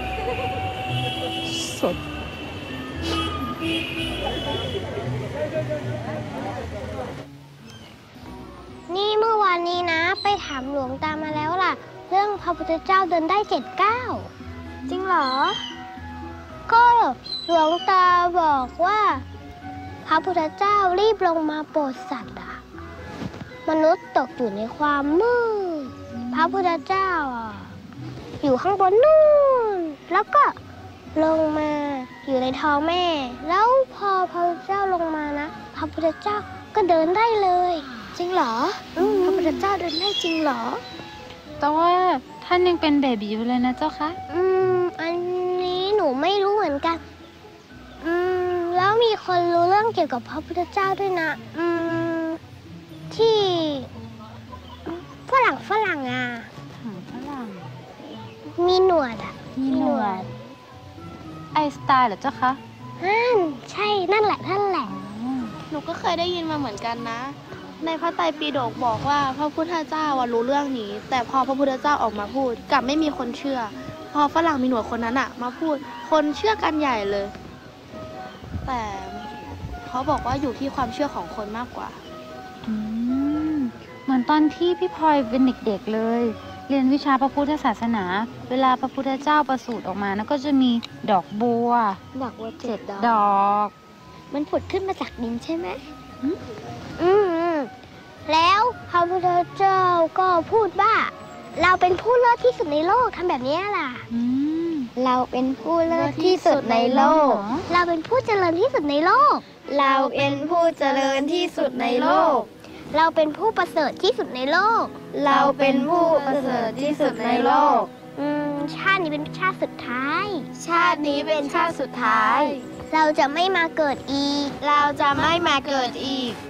นี่เมื่อวานนี้นะไปถามหลวงตามาแล้วล่ะ เรื่องพระพุทธเจ้าเดินได้เจ็ดเก้าจริงเหรอ ก็หลวงตาบอกว่าพระพุทธเจ้ารีบลงมาโปรดสัตว์อะมนุษย์ตกอยู่ในความมืดพระพุทธเจ้าอะอยู่ข้างบนนู่นแล้วก็ลงมาอยู่ในท้องแม่ แล้วพอพระพุทธเจ้าลงมานะพระพุทธเจ้าก็เดินได้เลยจริงเหรอพระพุทธเจ้าเดินได้จริงเหรอแต่ว่าท่านยังเป็นเบบีอยู่เลยนะเจ้าคะอืมอันนี้หนูไม่รู้เหมือนกันอืมแล้วมีคนรู้เรื่องเกี่ยวกับพระพุทธเจ้าด้วยนะอืมที่ฝรั่งฝรั่งอ่ะฝรั่งมีหนวดอ่ะมีหนวดไอสไตล์เหรอเจ้าคะนั่นใช่นั่นแหละนั่นแหละหนูก็เคยได้ยินมาเหมือนกันนะในพระไตรปิฎกบอกว่าพระพุทธเจ้ารู้เรื่องนี้แต่พอพระพุทธเจ้าออกมาพูดกลับไม่มีคนเชื่อพอฝรั่งมีหนวดคนนั้นอะมาพูดคนเชื่อกันใหญ่เลยแต่เขาบอกว่าอยู่ที่ความเชื่อของคนมากกว่าอืมเหมือนตอนที่พี่พลอยเป็นเด็กๆเลยเรียนวิชาพระพุทธศาสนาเวลาพระพุทธเจ้าประสูติออกมานะก็จะมีดอกบัวดอกบัวเจ็ดดอกดอกมันผุดขึ้นมาจากดินใช่ไหมอืมแล้วพระพุทธเจ้าก็พูดว่าเราเป็นผู้เลิศที่สุดในโลกทำแบบนี้ล่ะเราเป็นผู้เลิศที่สุดในโลกเราเป็นผู้เจริญที่สุดในโลกเราเป็นผู้เจริญที่สุดในโลกเราเป็นผู้ประเสริฐที่สุดในโลกเราเป็นผู้ประเสริฐที่สุดในโลกอืมชาตินี้เป็นชาติสุดท้ายชาตินี้เป็นชาติสุดท้ายเราจะไม่มาเกิดอีกเราจะไม่มาเกิดอีก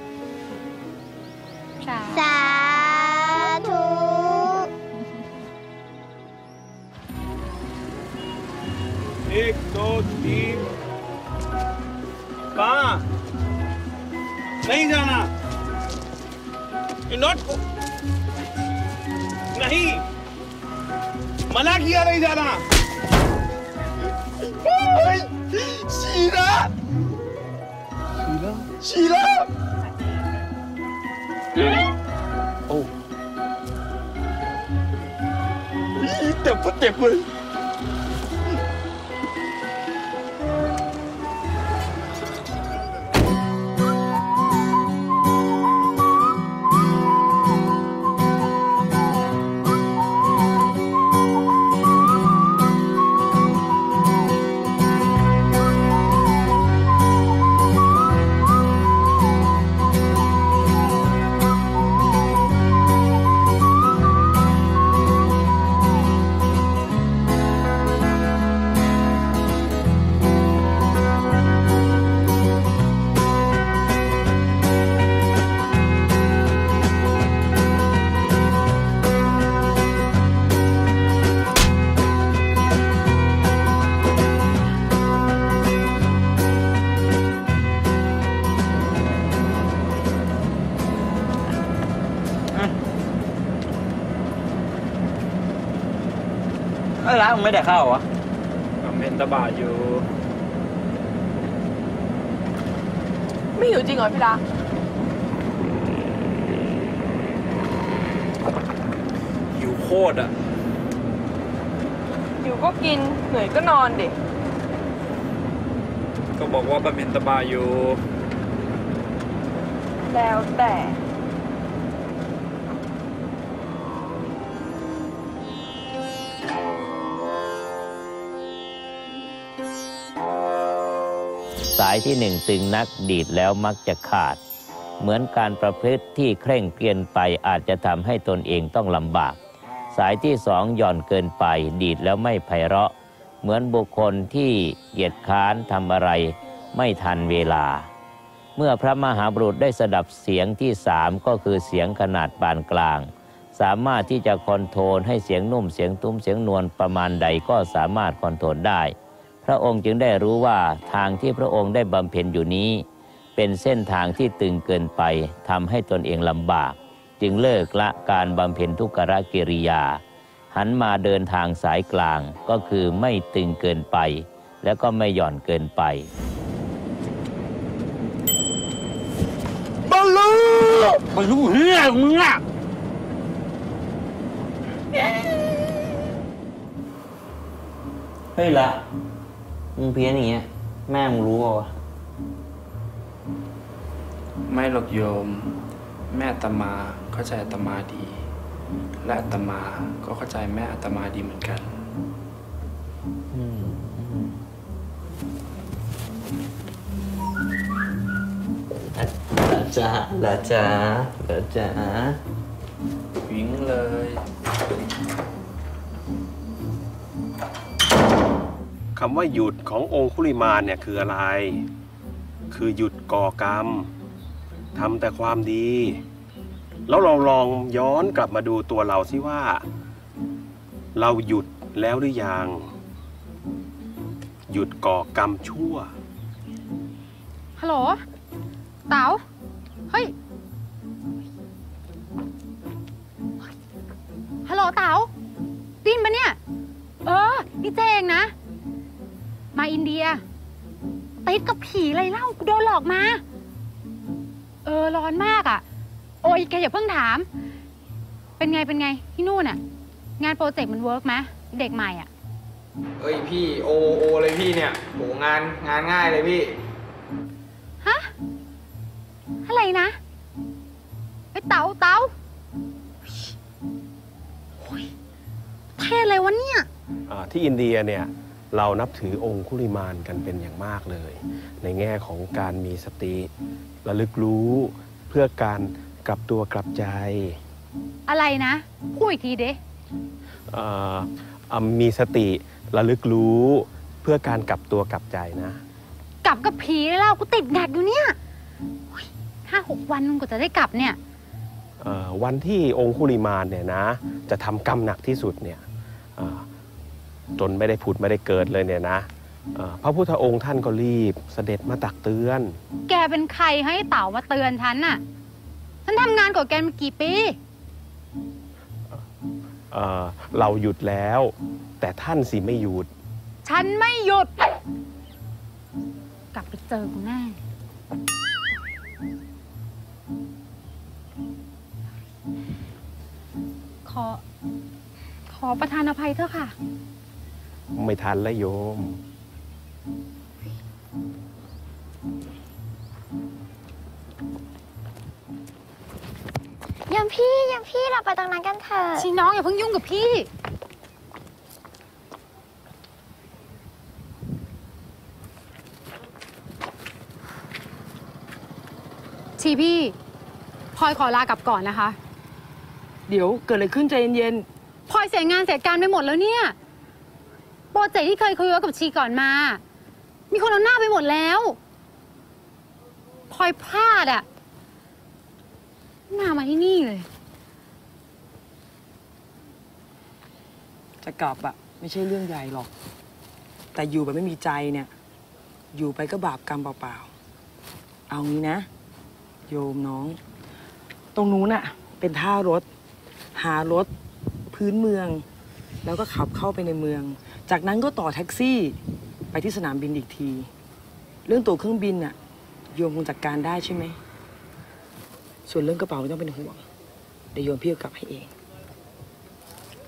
สาธุ एक दो तीन कहाँ नहीं जाना नोट को नहीं मना किया नहीं जाना शीला शीला शीलाโอ้เจ็บเจ็บเลยไอ้ร้านมึงไม่ได้เข้าวะผมเห็นตะบาดอยู่ไม่อยู่จริงเหรอพี่รักโคตรอ่ะอยู่ก็กิน เหนื่อยก็นอนดิก็บอกว่าบำเพ็ญตบะอยู่แล้วแต่สายที่หนึ่งตึงนักดีดแล้วมักจะขาด เหมือนการประพฤติที่เคร่งเกรียนไปอาจจะทำให้ตนเองต้องลำบาก สายที่สองหย่อนเกินไปดีดแล้วไม่ไพเราะ เหมือนบุคคลที่เกียจค้านทำอะไรไม่ทันเวลา เมื่อพระมหาบุรุษได้สดับเสียงที่สามก็คือเสียงขนาดปานกลาง สามารถที่จะคอนโทรลให้เสียงนุ่มเสียงตุ้มเสียงนวลประมาณใดก็สามารถคอนโทรลได้พระองค์จึงได้รู้ว่าทางที่พระองค์ได้บำเพ็ญอยู่นี้เป็นเส้นทางที่ตึงเกินไปทำให้ตนเองลำบากจึงเลิกละการบำเพ็ญทุกขกิริยาหันมาเดินทางสายกลางก็คือไม่ตึงเกินไปแล้วก็ไม่หย่อนเกินไปบอลลูบอลลูเฮียมึงอะเฮ้ยละมึงเพี้ยนอย่างเงี้ยแม่มึงรู้ป่าวะไม่หรอกโยม แม่อาตมาเข้าใจอาตมาดี และอาตมาก็เข้าใจแม่อาตมาดีเหมือนกันละจ้าละจ้าละจ้าวิ่งเลยคำว่าหยุดขององคุลิมานเนี่ยคืออะไร คือหยุดก่อกรรมทำแต่ความดี แล้วเราลองย้อนกลับมาดูตัวเราสิว่า เราหยุดแล้วหรือยังหยุดก่อกรรมชั่วฮัลโหล เต๋า เฮ้ย ฮัลโหล เต๋าได้ยินปะเนี่ย เออ นี่เจงนะ มาอินเดีย ติดกับผีอะไรเล่า กูโดนหลอกมา เออ ร้อนมากอ่ะ โอ้ยแกอย่าเพิ่งถาม เป็นไง เป็นไง ที่นู่นอ่ะ งานโปรเจกต์มันเวิร์กไหมเด็กใหม่อ่ะเอ้ยพี่โอโอเลยพี่เนี่ยโหงานงานง่ายเลยพี่ฮะ อะไรนะไอ้เต๋าเต๋าโอ้ยเท่เลยวะเนี่ยที่อินเดียเนี่ยเรานับถือองคุลิมานกันเป็นอย่างมากเลย ในแง่ของการมีสติระลึกรู้เพื่อการกลับตัวกลับใจอะไรนะพูดอีกทีเด้มีสติระลึกรู้เพื่อการกลับตัวกลับใจนะกลับกับผีแล้วกูติดแงกอยู่เนี่ยห้าหกวันมึงก็จะได้กลับเนี่ยวันที่องคุลิมานเนี่ยนะจะทำกรรมหนักที่สุดเนี่ยจนไม่ได้ผุดไม่ได้เกิดเลยเนี่ยนะพระพุทธองค์ท่านก็รีบเสด็จมาตักเตือนแกเป็นใครให้เต่ามาเตือนฉันน่ะฉันทำงานกับแกมากี่ปีเอ่อเราหยุดแล้วแต่ท่านสิไม่หยุดฉันไม่หยุดกลับไปเจอกูแน่ขอขอประทานอภัยเถอะค่ะไม่ทันแล้วโยมยามพี่ยามพี่เราไปตรงนั้นกันเถอะชีน้องอย่าเพิ่งยุ่งกับพี่ชีพี่พลอยขอลากลับก่อนนะคะเดี๋ยวเกิดอะไรขึ้นใจเย็นๆพลอยเสียงานเสียการไปหมดแล้วเนี่ยโปรเจกต์ที่เคยคุยไว้กับชีก่อนมามีคนเอาหน้าไปหมดแล้วพลอยพลาดอะหน้ามาที่นี่เลยจะกลับอะไม่ใช่เรื่องใหญ่หรอกแต่อยู่แบบไม่มีใจเนี่ยอยู่ไปก็บาปกรรมเปล่าๆเอางี้นะโยมน้องตรงนู้นอะเป็นท่ารถหารถพื้นเมืองแล้วก็ขับเข้าไปในเมืองจากนั้นก็ต่อแท็กซี่ไปที่สนามบินอีกทีเรื่องตั๋วเครื่องบินอะโยมคงจัดการได้ใช่ไหมส่วนเรื่องกระเป๋าไม่ต้องเป็นห่วงเดี๋ยวโยมพี่กลับให้เอง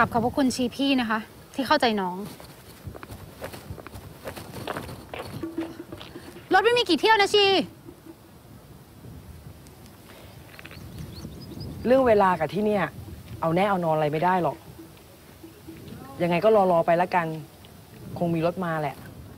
ลับขอบพระคุณชีพี่นะคะ ที่เข้าใจน้องรถไม่มีกี่เที่ยวนะชีเรื่องเวลากับที่เนี่ยเอาแน่เอานอนอะไรไม่ได้หรอกยังไงก็รอรอไปแล้วกันคงมีรถมาแหละ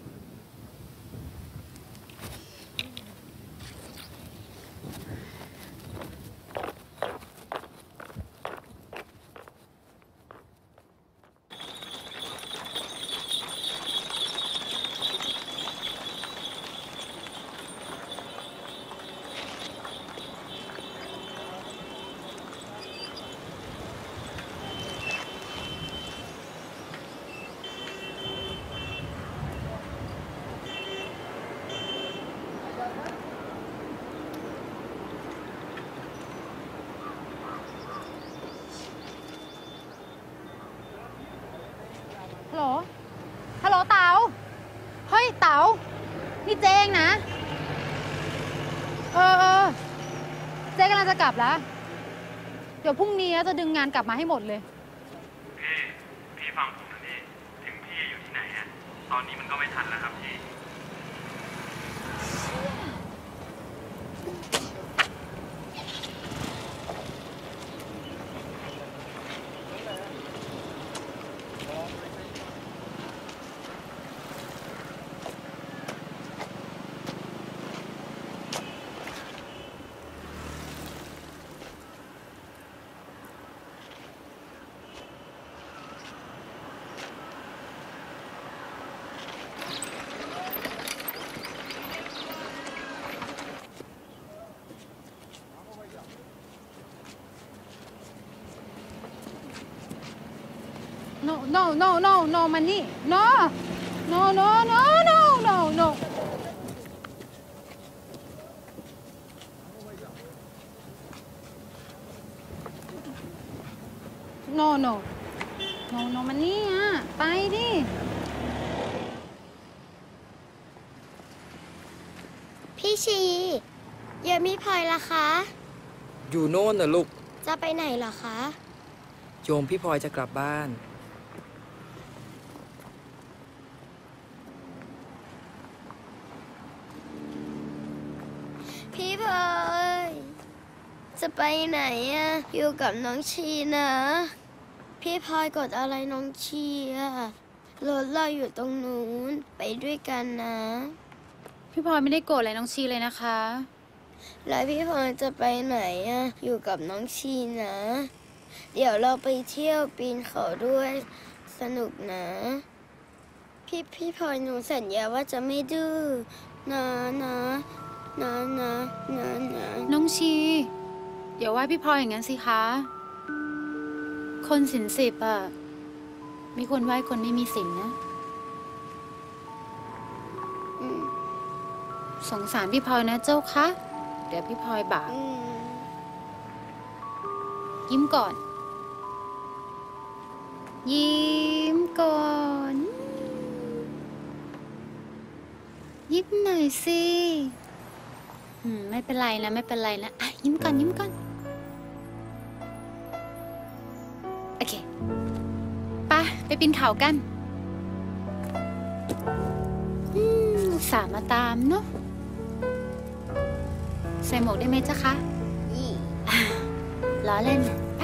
ฮัลโหล ฮัลโหลเต๋า เฮ้ยเต๋า นี่เจ๊งนะ เออเออเจ๊กำลังจะกลับแล้ว เดี๋ยวพรุ่งนี้จะดึงงานกลับมาให้หมดเลยพี่ พี่ฟังผมนะพี่ ถึงพี่อยู่ที่ไหนอะตอนนี้มันก็ไม่ทันแล้วครับพี่ no no no no no มันนี่ no no no no no no no no no no no มันนี่อ่ะไปดิพี่ชีเยมี่พลอยล่ะคะอยู่โน่นน่ะลูกจะไปไหนเหรอคะโยมพี่พลอยจะกลับบ้านพี่พลอยจะไปไหนอะอยู่กับน้องชีนะ พี่พลอยกดอะไรน้องชีอะรถเราอยู่ตรงนู้นไปด้วยกันนะพี่พลอยไม่ได้โกรธอะไรน้องชีเลยนะคะแล้วพี่พลอยจะไปไหนอะอยู่กับน้องชีนะ เดี๋ยวเราไปเที่ยวปีนเขาด้วยสนุกนะ พี่พี่พลอยหนูสัญญาว่าจะไม่ดื้อนะนะนะนะนะนะน้องชีอย่าว่าพี่พลอยอย่างนั้นสิคะ คนศีลสิบอ่ะมีคนไหว้คนไม่มีศีลนะสงสารพี่พลอยนะเจ้าคะเดี๋ยวพี่พลอยบาปยิ้มก่อน ยิ้มก่อนยิ้มหน่อยสิอืมไม่เป็นไรนะไม่เป็นไรนะอ่ะยิ้มก่อนยิ้มก่อนโอเคไปไปปีนเขากันอืมสามาตามเนาะใส่หมวกได้ไหมจ๊ะคะอ่ะล้อเล่นนะไป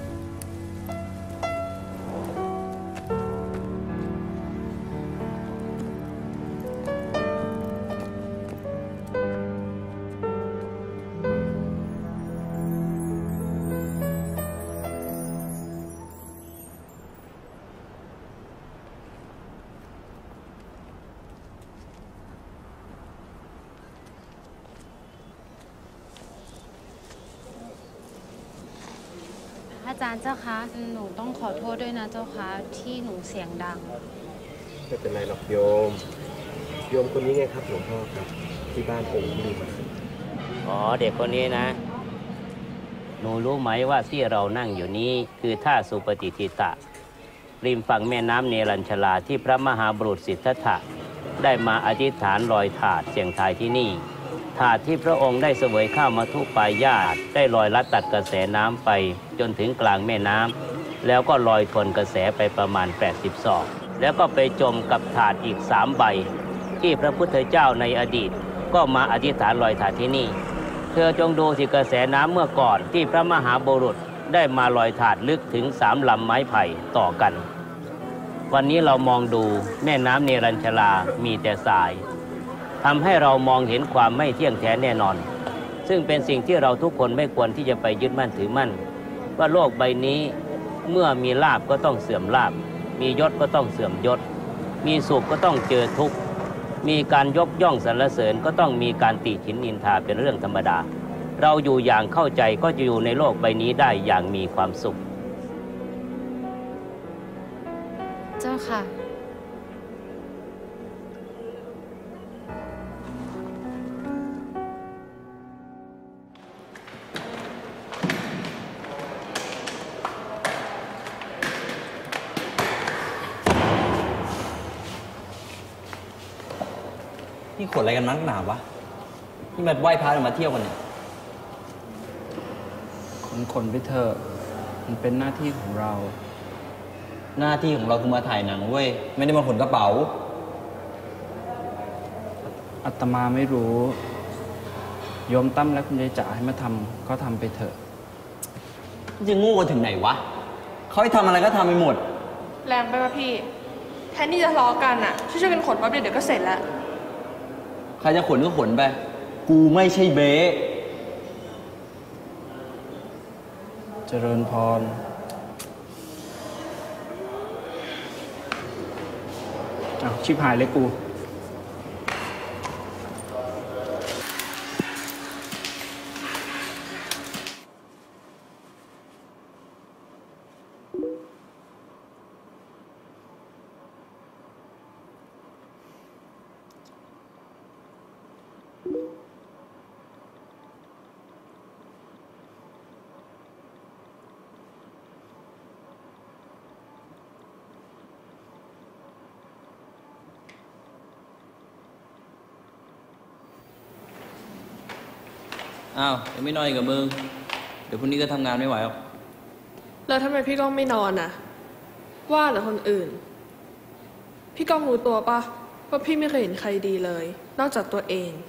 อาจารย์เจ้าคะหนูต้องขอโทษด้วยนะเจ้าคะที่หนูเสียงดังไม่เป็นไรหรอกโยม โยมคนนี้ไงครับหลวงพ่อครับที่บ้านองค์นี้มาอ๋อเด็กคนนี้นะ หนูรู้ไหมว่าที่เรานั่งอยู่นี้คือท่าสุปฏิทิตะริมฝั่งแม่น้ำเนรัญชลาที่พระมหาบุรุษสิทธัตถะได้มาอธิษฐานลอยถาดเสียงทายที่นี่ถาดที่พระองค์ได้เสวยข้าวมัทุปายาตได้ลอยลัดตัดกระแสน้ำไปจนถึงกลางแม่น้ำแล้วก็ลอยทวนกระแสไปประมาณแปดสิบศอกแล้วก็ไปจมกับถาดอีกสามใบที่พระพุทธเจ้าในอดีตก็มาอธิษฐานลอยถาดที่นี่เธอจงดูสิกระแสน้ำเมื่อก่อนที่พระมหาบุรุษได้มาลอยถาดลึกถึงสามลำไม้ไผ่ต่อกันวันนี้เรามองดูแม่น้ำเนรัญชลามีแต่ทรายทำให้เรามองเห็นความไม่เที่ยงแท้แน่นอนซึ่งเป็นสิ่งที่เราทุกคนไม่ควรที่จะไปยึดมั่นถือมั่นว่าโลกใบนี้เมื่อมีลาภก็ต้องเสื่อมลาภมียศก็ต้องเสื่อมยศมีสุขก็ต้องเจอทุกข์มีการยกย่องสรรเสริญก็ต้องมีการติฉินนินทาเป็นเรื่องธรรมดาเราอยู่อย่างเข้าใจก็จะอยู่ในโลกใบนี้ได้อย่างมีความสุขเจ้าค่ะนี่ขนอะไรกันนักหนาวะนี่มาไหว้พระหรือมาเที่ยวกันเนี่ยขนขนไปเถอะมันเป็นหน้าที่ของเราหน้าที่ของเราคือมาถ่ายหนังเว้ยไม่ได้มาขนกระเป๋าอาตมาไม่รู้โยมตั้มและคุณยายจ๋าให้มาทำก็ทำไปเถอะจะโง่กันถึงไหนวะเขาให้ทำอะไรก็ทำไปหมดแรงไปป่ะพี่แทนที่จะทะเลาะกันอ่ะช่วยๆกันขนแป๊บเดียวเดี๋ยวก็เสร็จแล้วใครจะขนก็ขนไปกูไม่ใช่เบ๊เจริญพรอ้าวชิบหายเลยกูอ้าวยังไม่นอนอีกกับมึงเดี๋ยวพรุ่งนี้ก็ทำงานไม่ไหวหรอกแล้วทำไมพี่ก้องไม่นอนอ่ะว่าแต่คนอื่นพี่ก้องรู้ตัวปะว่าพี่ไม่เคยเห็นใครดีเลยนอกจากตัวเอง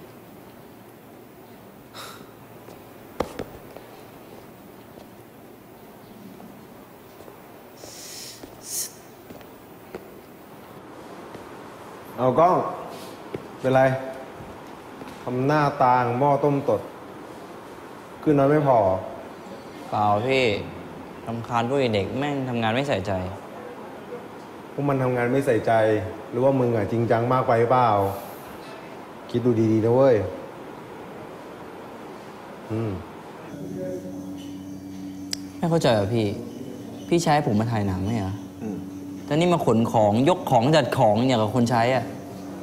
เอากล้องเป็นไรทำหน้าตางหม้อต้มตดคืนนอนไม่พอเปล่าพี่รำคาญพวกเด็กแม่งทำงานไม่ใส่ใจพวกมันทำงานไม่ใส่ใจหรือว่ามึงอ่ะจริงจังมากไปเปล่าคิดดูดีๆนะเว้ยอืมไม่เข้าใจเหรอพี่พี่ใช้ผมมาถ่ายหนังไหมเหรอแต่นี่มาขนของยกของจัดของอย่างกับคนใช้อ่ะ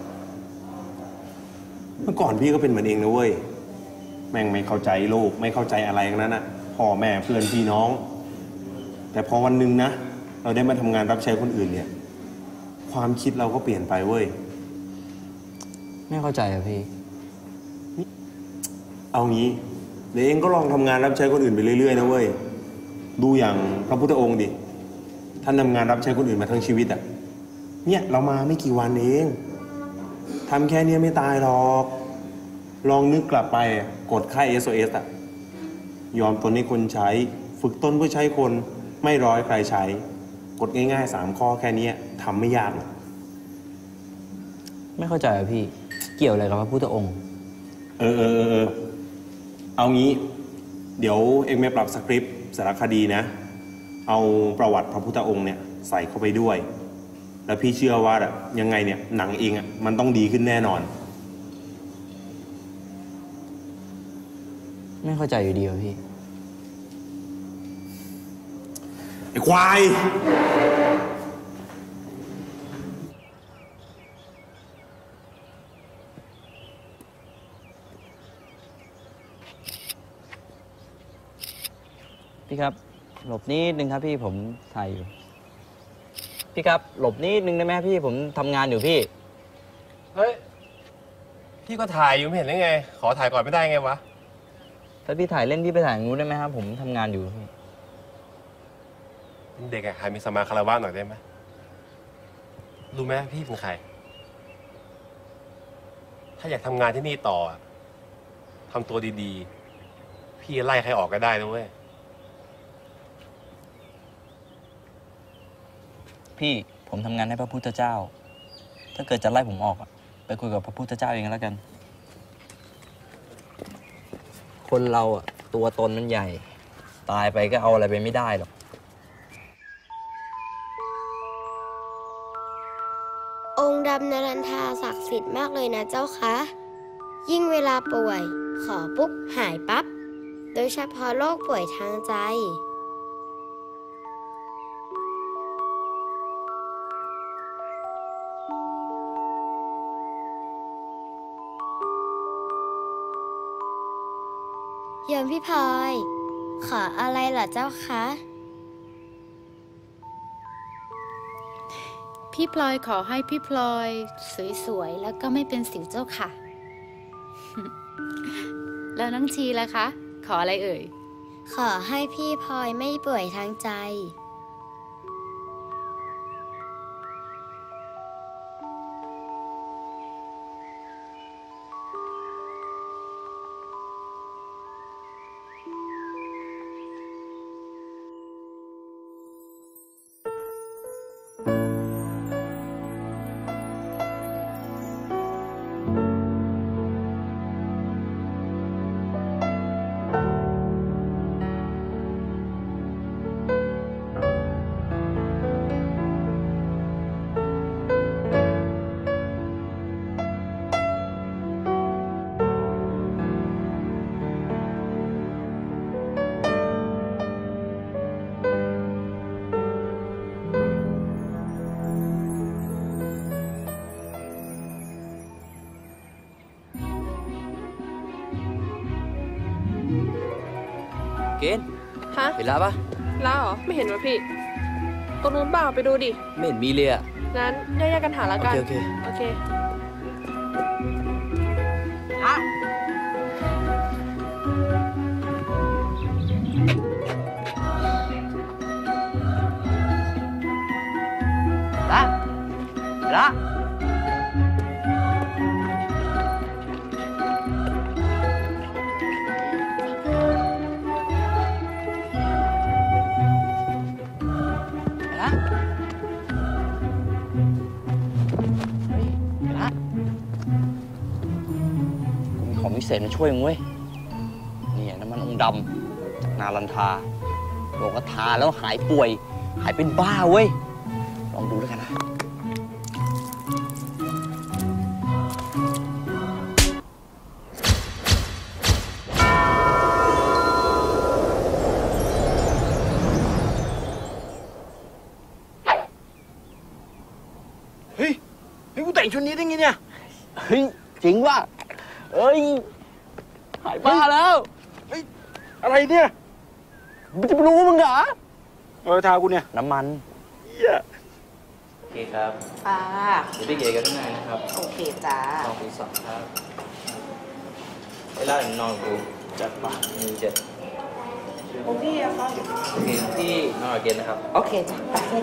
เมื่อก่อนพี่ก็เป็นเหมือนเองนะเว้ยแม่งไม่เข้าใจโลกไม่เข้าใจอะไรทั้งนั้นอ่ะพ่อแม่เพื่อนพี่น้องแต่พอวันหนึ่งนะเราได้มาทำงานรับใช้คนอื่นเนี่ยความคิดเราก็เปลี่ยนไปเว้ยไม่เข้าใจอะพี่เอางี้เดี๋ยวเองก็ลองทำงานรับใช้คนอื่นไปเรื่อยๆนะเว้ยดูอย่างพระพุทธองค์ดิท่านทำงานรับใช้คนอื่นมาทั้งชีวิตอ่ะเนี่ยเรามาไม่กี่วันเองทำแค่นี้ไม่ตายหรอกลองนึกกลับไปกดค่า เอส โอ เอส อ่ะยอมตนให้คนใช้ฝึกตนเพื่อใช้คนไม่ร้อยใครใช้กดง่ายๆสามข้อแค่นี้ทำไม่ยากหรอกไม่เข้าใจอะพี่เกี่ยวอะไรกับพระพุทธองค์เออเออเออเอางี้เดี๋ยวเอ็งไปปรับสคริปต์สารคดีนะเอาประวัติพระพุทธองค์เนี่ยใส่เข้าไปด้วยแล้วพี่เชื่อว่าแบบยังไงเนี่ยหนังเองอ่ะมันต้องดีขึ้นแน่นอนไม่เข้าใจอยู่ดีวะพี่ไอ้ควายพี่ครับหลบนิดนึงครับพี่ผมถ่ายอยู่พี่ครับหลบนิดนึงได้ไหมพี่ผมทำงานอยู่พี่เฮ้ยพี่ก็ถ่ายอยู่ไม่เห็นได้ไงขอถ่ายก่อนไม่ได้ไงวะถ้าพี่ถ่ายเล่นพี่ไปถ่ายงูได้ไหมครับผมทำงานอยู่พี่เด็กอะหามีสมาคารวะหน่อยได้ไหมรู้ไหมพี่เป็นใครถ้าอยากทำงานที่นี่ต่อทำตัวดีๆพี่ไล่ใครออกก็ได้นะเว้ยพี่ผมทำงานให้พระพุทธเจ้าถ้าเกิดจะไล่ผมออกอะไปคุยกับพระพุทธเจ้าเองแล้วกันคนเราอะตัวตนมันใหญ่ตายไปก็เอาอะไรไปไม่ได้หรอกองค์ดำนรันทาศักดิ์สิทธิ์มากเลยนะเจ้าคะยิ่งเวลาป่วยขอปุ๊บหายปั๊บโดยเฉพาะโรคป่วยทางใจโยมพี่พลอยขออะไรเหรอเจ้าคะพี่พลอยขอให้พี่พลอยสวยๆแล้วก็ไม่เป็นสิวเจ้าค่ะ แล้วน้องชีล่ะคะ ขออะไรเอ่ยขอให้พี่พลอยไม่ป่วยทางใจเกณฑ์ฮะเห็นแล้วปะแล้วเหรอ ไม่เห็นวะพี่ ตรงนู้นเปล่าไปดูดิไม่เห็นมีเลยอะงั้นแยกๆกันหาแล้วกันโอเคโอเคโอเคละละละเฮ้ยละกูมีของพิเศษมาช่วยมึงเว้ยนี่น้ำมันองค์ดำจากนาลันทาบอกว่าทาแล้วหายป่วย หายเป็นบ้าเว้ย ลองดูแล้วกันนะเฮ้ยเฮ้ยกูแต่งชุดนี้ได้ไงเนี่ยเฮ้ย จริงว่ะเอ้ย หายบ้าแล้วเฮ้ย อะไรเนี่ยมึงจะไปรู้มึงเหรอเออทากูเนี่ยน้ำมันเหี้ยโอเคครับค่ะเดี๋ยวพี่เก๋กันข้างในนะครับโอเคจ้าสองคูณสองครับเวลาหนึ่งนอนกูจัดปะหนึ่งเจ็ดโอเคอะค่ะโอเคพี่นอนกับเกณฑ์นะครับโอเคจ้ะไปเลย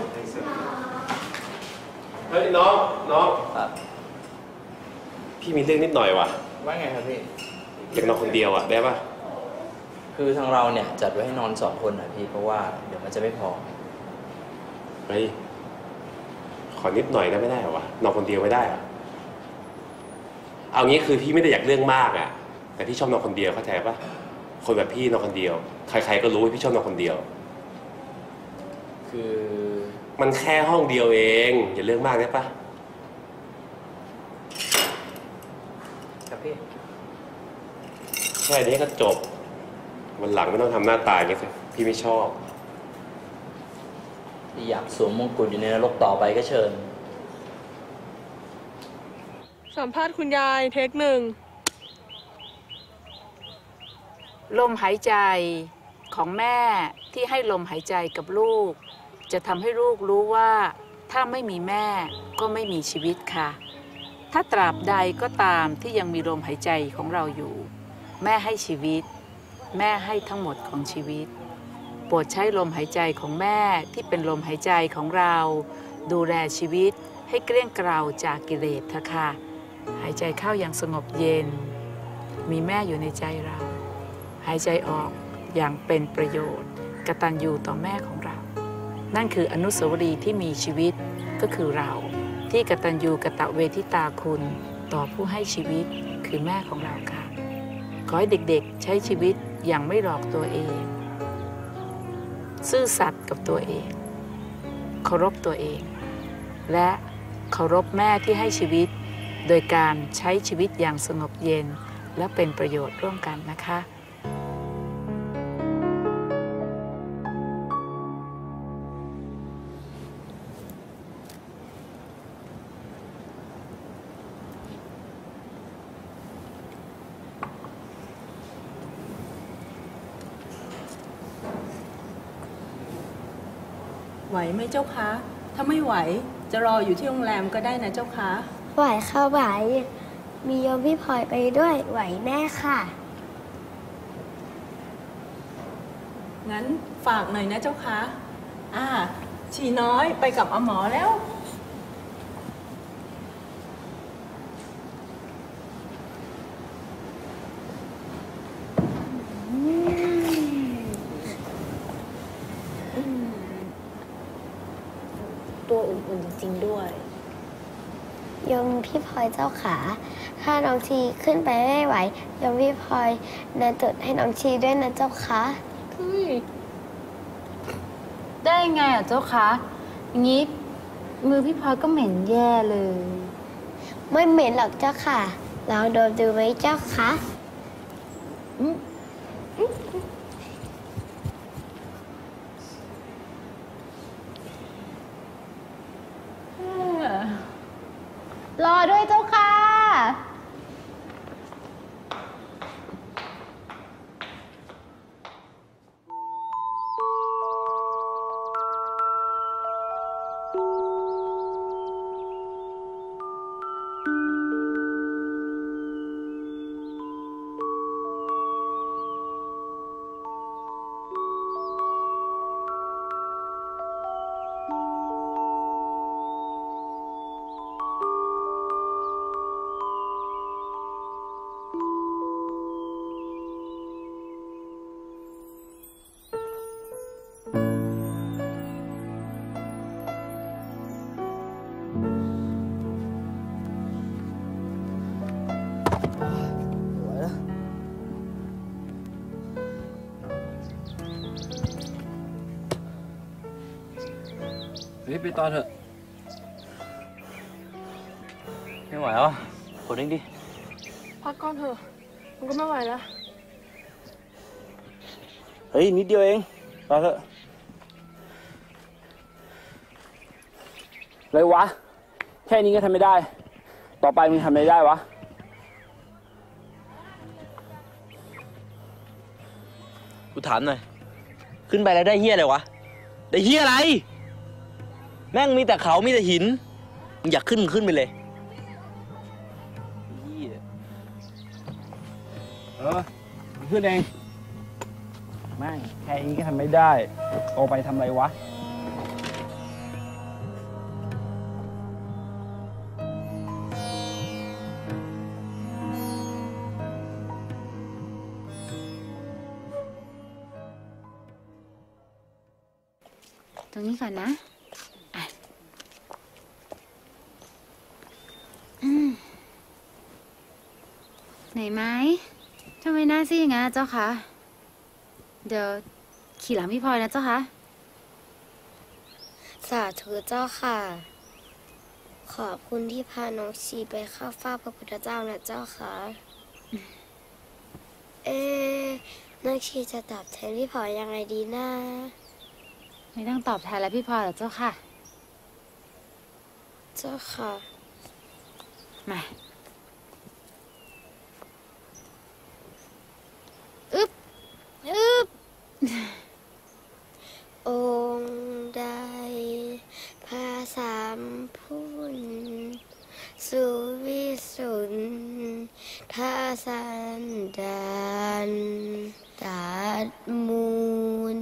เฮ้ยน้องน้องครับพี่มีเรื่องนิดหน่อยว่ะว่าไงครับพี่อยากนอนคนเดียวอ่ะได้ปะคือทางเราเนี่ยจัดไว้ให้นอนสองคนนะพี่ เพราะว่าเดี๋ยวมันจะไม่พอเฮ้ยขอนิดหน่อยได้ไม่ได้เหรอวะนอนคนเดียวไม่ได้เหรอเอางี้คือพี่ไม่ได้อยากเรื่องมากอ่ะแต่พี่ชอบนอนคนเดียวเข้าใจปะคนแบบพี่นอนคนเดียวใครๆก็รู้ว่าพี่ชอบนอนคนเดียวคือมันแค่ห้องเดียวเองอย่าเรื่องมากได้ปะครับพี่แค่นี้ก็จบวันหลังไม่ต้องทำหน้าตายอย่างเงี้ยสิพี่ไม่ชอบอยากสวมมงกุฎอยู่ในนรกต่อไปก็เชิญสัมภาษณ์คุณยายเทคหนึ่งลมหายใจของแม่ที่ให้ลมหายใจกับลูก จะทำให้ลูกรู้ว่าถ้าไม่มีแม่ก็ไม่มีชีวิตค่ะ ถ้าตราบใดก็ตามที่ยังมีลมหายใจของเราอยู่ แม่ให้ชีวิต แม่ให้ทั้งหมดของชีวิตโปรดใช้ลมหายใจของแม่ที่เป็นลมหายใจของเราดูแลชีวิตให้เกลี้ยงเกลาจากกิเลสเถอะค่ะหายใจเข้าอย่างสงบเย็นมีแม่อยู่ในใจเราหายใจออกอย่างเป็นประโยชน์กตัญญูต่อแม่ของเรานั่นคืออนุสาวรีย์ที่มีชีวิตก็คือเราที่กตัญญูกตเวทิตาคุณต่อผู้ให้ชีวิตคือแม่ของเราค่ะขอให้เด็กๆใช้ชีวิตอย่างไม่หลอกตัวเองซื่อสัตย์กับตัวเองเคารพตัวเองและเคารพแม่ที่ให้ชีวิตโดยการใช้ชีวิตอย่างสงบเย็นและเป็นประโยชน์ร่วมกันนะคะไหวไหมเจ้าคะถ้าไม่ไหวจะรออยู่ที่โรงแรมก็ได้นะเจ้าคะไหวค่ะไหวมีโยมพี่พลอยไปด้วยไหวแน่ค่ะงั้นฝากหน่อยนะเจ้าคะอ่าชีน้อยไปกับอาหมอแล้วตัวอุ่นๆจริงๆด้วยโยมพี่พลอยเจ้าขาถ้าน้องชีขึ้นไปไม่ไหวโยมพี่พลอยเดินตุดให้น้องชีด้วยนะเจ้าคะได้ไงอ่ะเจ้าคะอย่างนี้มือพี่พลอยก็เหม็นแย่เลยไม่เหม็นหรอกเจ้าค่ะลองดมดูไหมเจ้าคะรอด้วยเจ้าค่ะเฮ้ยไปตอนเถอะไม่ไหวอ่ะกดเด้งดิพักก่อนเถอะมันก็ไม่ไหวแล้วเฮ้ยนิดเดียวเองไปเถอะเลยวะแค่นี้ก็ทำไม่ได้ต่อไปมึงทำอะไรได้วะกูถามหน่อยขึ้นไปแล้วได้เหี้ยอะไรวะได้เหี้ยอะไรแม่งมีแต่เขามีแต่หินมึงอยากขึ้นมึงขึ้นไปเลยเออขึ้นเองแม่งแค่นี้ก็ทำไม่ได้โตไปทำอะไรวะตรงนี้ก่อนนะไหนไหมทำไมหน้าซีอย่างงั้นเจ้าคะเดี๋ยวขี่หลังพี่พลอยนะเจ้าคะสาธุเจ้าค่ะขอบคุณที่พาน้องชีไปเข้าเฝ้าพระพุทธเจ้านะเจ้าค่ะเอ๊ะน้องชีจะตอบแทนพี่พลอยยังไงดีนะไม่ต้องตอบแทนแล้วพี่พลอยหรอกเจ้าค่ะเจ้าค่ะมาอึ๊บอึ๊บองค์ใดพาสามพุนสุวิสุนทาสันดานตัดมูล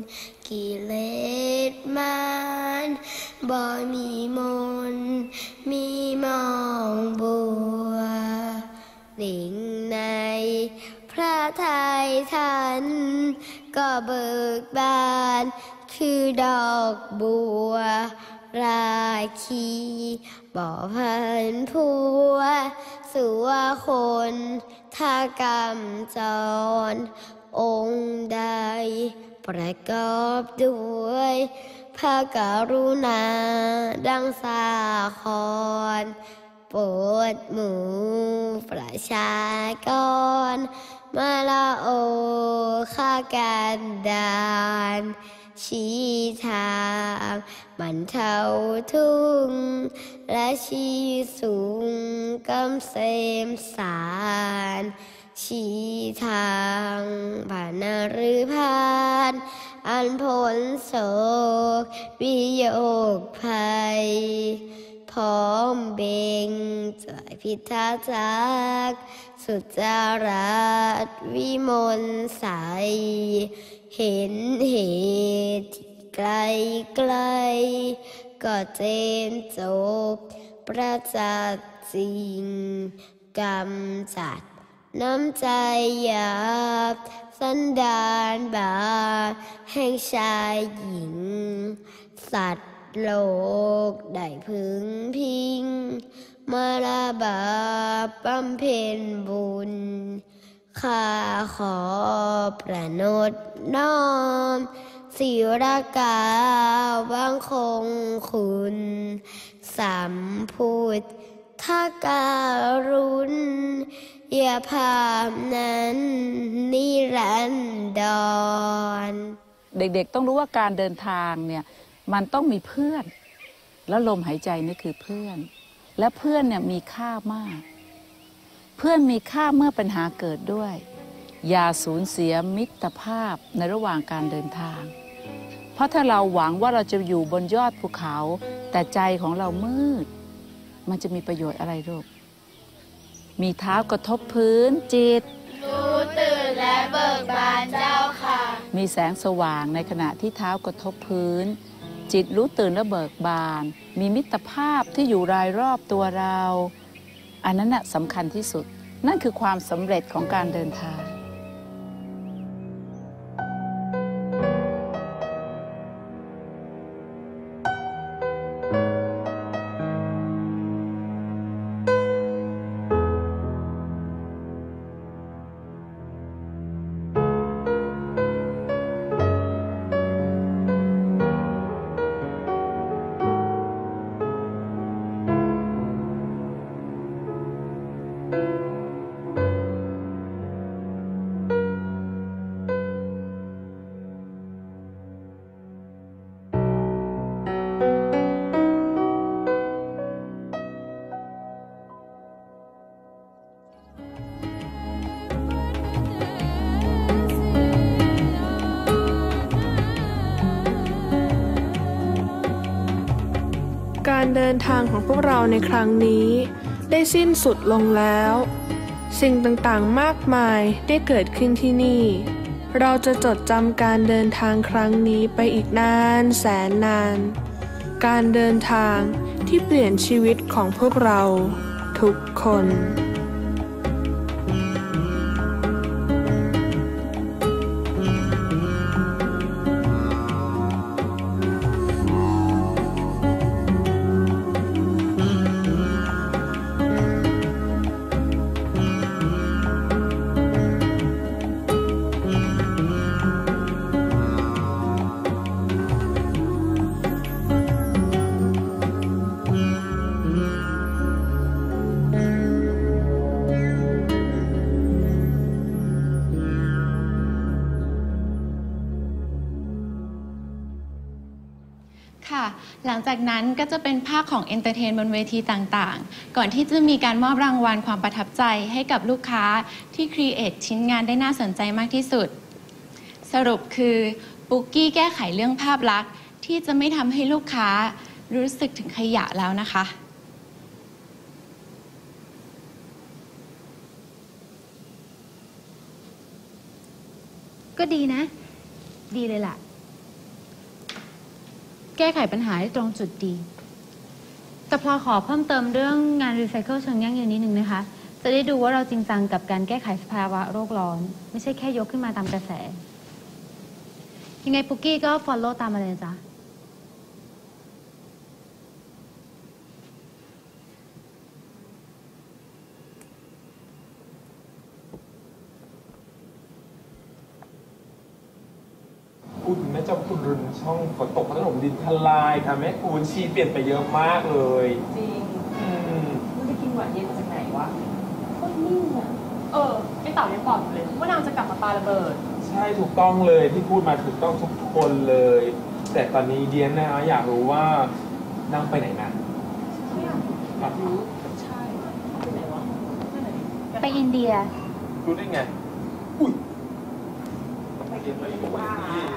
กิเลสมารบ่มีมนต์มีมองบัวดิ่งในพระทัยท่านก็เบิกบานคือดอกบัวราคีบ่พันผัวสัวคนท่ากรรมจรองค์ใดประกอบด้วยพระกรุณาดังสาครโปรดหมู่ประชากรมาละโอข้ากันดานชี้ทางบรรเทาทุกข์และชี้สูงกำเสมสารชี้ทางผ่านนฤพานอันผลโศกวิโยคภัยพร้อมเบ่งจ่ายพิทาจักสุจารัสวิมลใสเห็นเหตุที่ไกลไกลก็เจนจบประจักษ์จริงกำจัดน้ำใจหยาบสันดานบาปแห่งชายหญิงสัตว์โลกได้พึงพิงมาลาบาปบำเพ็ญบุญข้าขอประนตน้อมศิรกาบังคงคุณสัมพุทธการุณอย่าภาพนั้นนิรันดรเด็กๆต้องรู้ว่าการเดินทางเนี่ยมันต้องมีเพื่อนแล้วลมหายใจนี่คือเพื่อนและเพื่อนเนี่ยมีค่ามากเพื่อนมีค่าเมื่อปัญหาเกิดด้วยอย่าสูญเสียมิตรภาพในระหว่างการเดินทางเพราะถ้าเราหวังว่าเราจะอยู่บนยอดภูเขาแต่ใจของเรามืดมันจะมีประโยชน์อะไรลูกมีเท้ากระทบพื้นจิตรู้ตื่นและเบิกบานเจ้าค่ะมีแสงสว่างในขณะที่เท้ากระทบพื้นจิตรู้ตื่นและเบิกบานมีมิตรภาพที่อยู่รายรอบตัวเราอันนั้นน่ะสำคัญที่สุดนั่นคือความสำเร็จของการเดินทางการเดินทางของพวกเราในครั้งนี้ได้สิ้นสุดลงแล้ว สิ่งต่างๆมากมายได้เกิดขึ้นที่นี่ เราจะจดจำการเดินทางครั้งนี้ไปอีกนานแสนนาน การเดินทางที่เปลี่ยนชีวิตของพวกเราทุกคนหลังจากนั้นก็จะเป็นภาคของเอนเตอร์เทนบนเวทีต่างๆก่อนที่จะมีการมอบรางวัลความประทับใจให้กับลูกค้าที่ครีเอทชิ้นงานได้น่าสนใจมากที่สุดสรุปคือปุ๊กกี้แก้ไขเรื่องภาพลักษณ์ที่จะไม่ทำให้ลูกค้ารู้สึกถึงขยะแล้วนะคะก็ดีนะดีเลยล่ะแก้ไขปัญหาได้ตรงจุดดีแต่พลอยขอเพิ่มเติมเรื่องงานรีไซเคิลเชิงยั่งยืนนิดนึงนะคะจะได้ดูว่าเราจริงจังกับการแก้ไขสภาวะโลกร้อนไม่ใช่แค่ยกขึ้นมาตามกระแสยังไงปุกกี้ก็ follow ตามมาเลยจ้ะคุณแม่เจ้าคุณรุนช่องฝนตกถล่มดินทลายค่ะแม่คุณชีเปลี่ยนไปเยอะมากเลยจริงอืมมันจะกินหวานเย็นมาจากไหนวะโคตรนิ่งอ่ะเออไอเต่ายังบอกอยู่เลยว่านางจะกลับมาปาระเบิดใช่ถูกต้องเลยที่พูดมาถูกต้องทุกคนเลย แต่ตอนนี้เดียนนะอยากรู้ว่านางไปไหนนะอยากรู้ใช่ไปไหนวะไปอินเดียรู้ได้ไงอุ้ยไปอินเดียว่า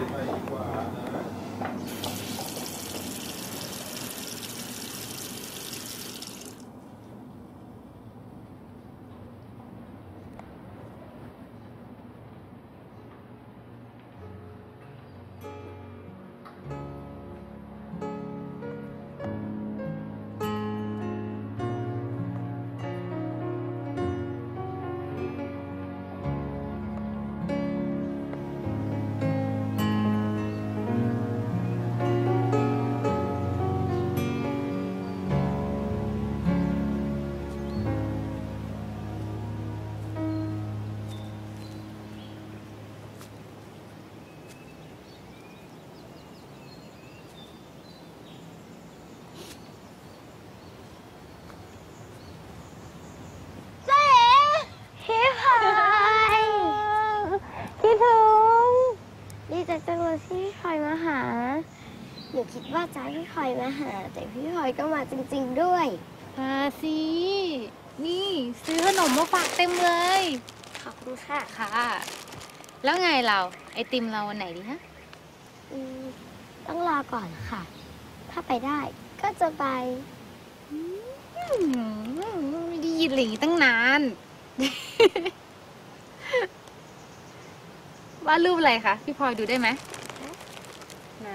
จังเลยที่พี่พลอยมาหาหนูคิดว่าจะให้พี่พลอยมาหาแต่พี่พลอยก็มาจริงๆด้วยมาสินี่ซื้อขนมมาฝากเต็มเลยขอบคุณค่ะค่ะแล้วไงเราไอติมเราวันไหนดีฮะต้องรอก่อนค่ะถ้าไปได้ก็จะไปไม่ได้ยินหลีตั้งนานวาดรูปอะไรคะพี่พลอยดูได้ไหมไหน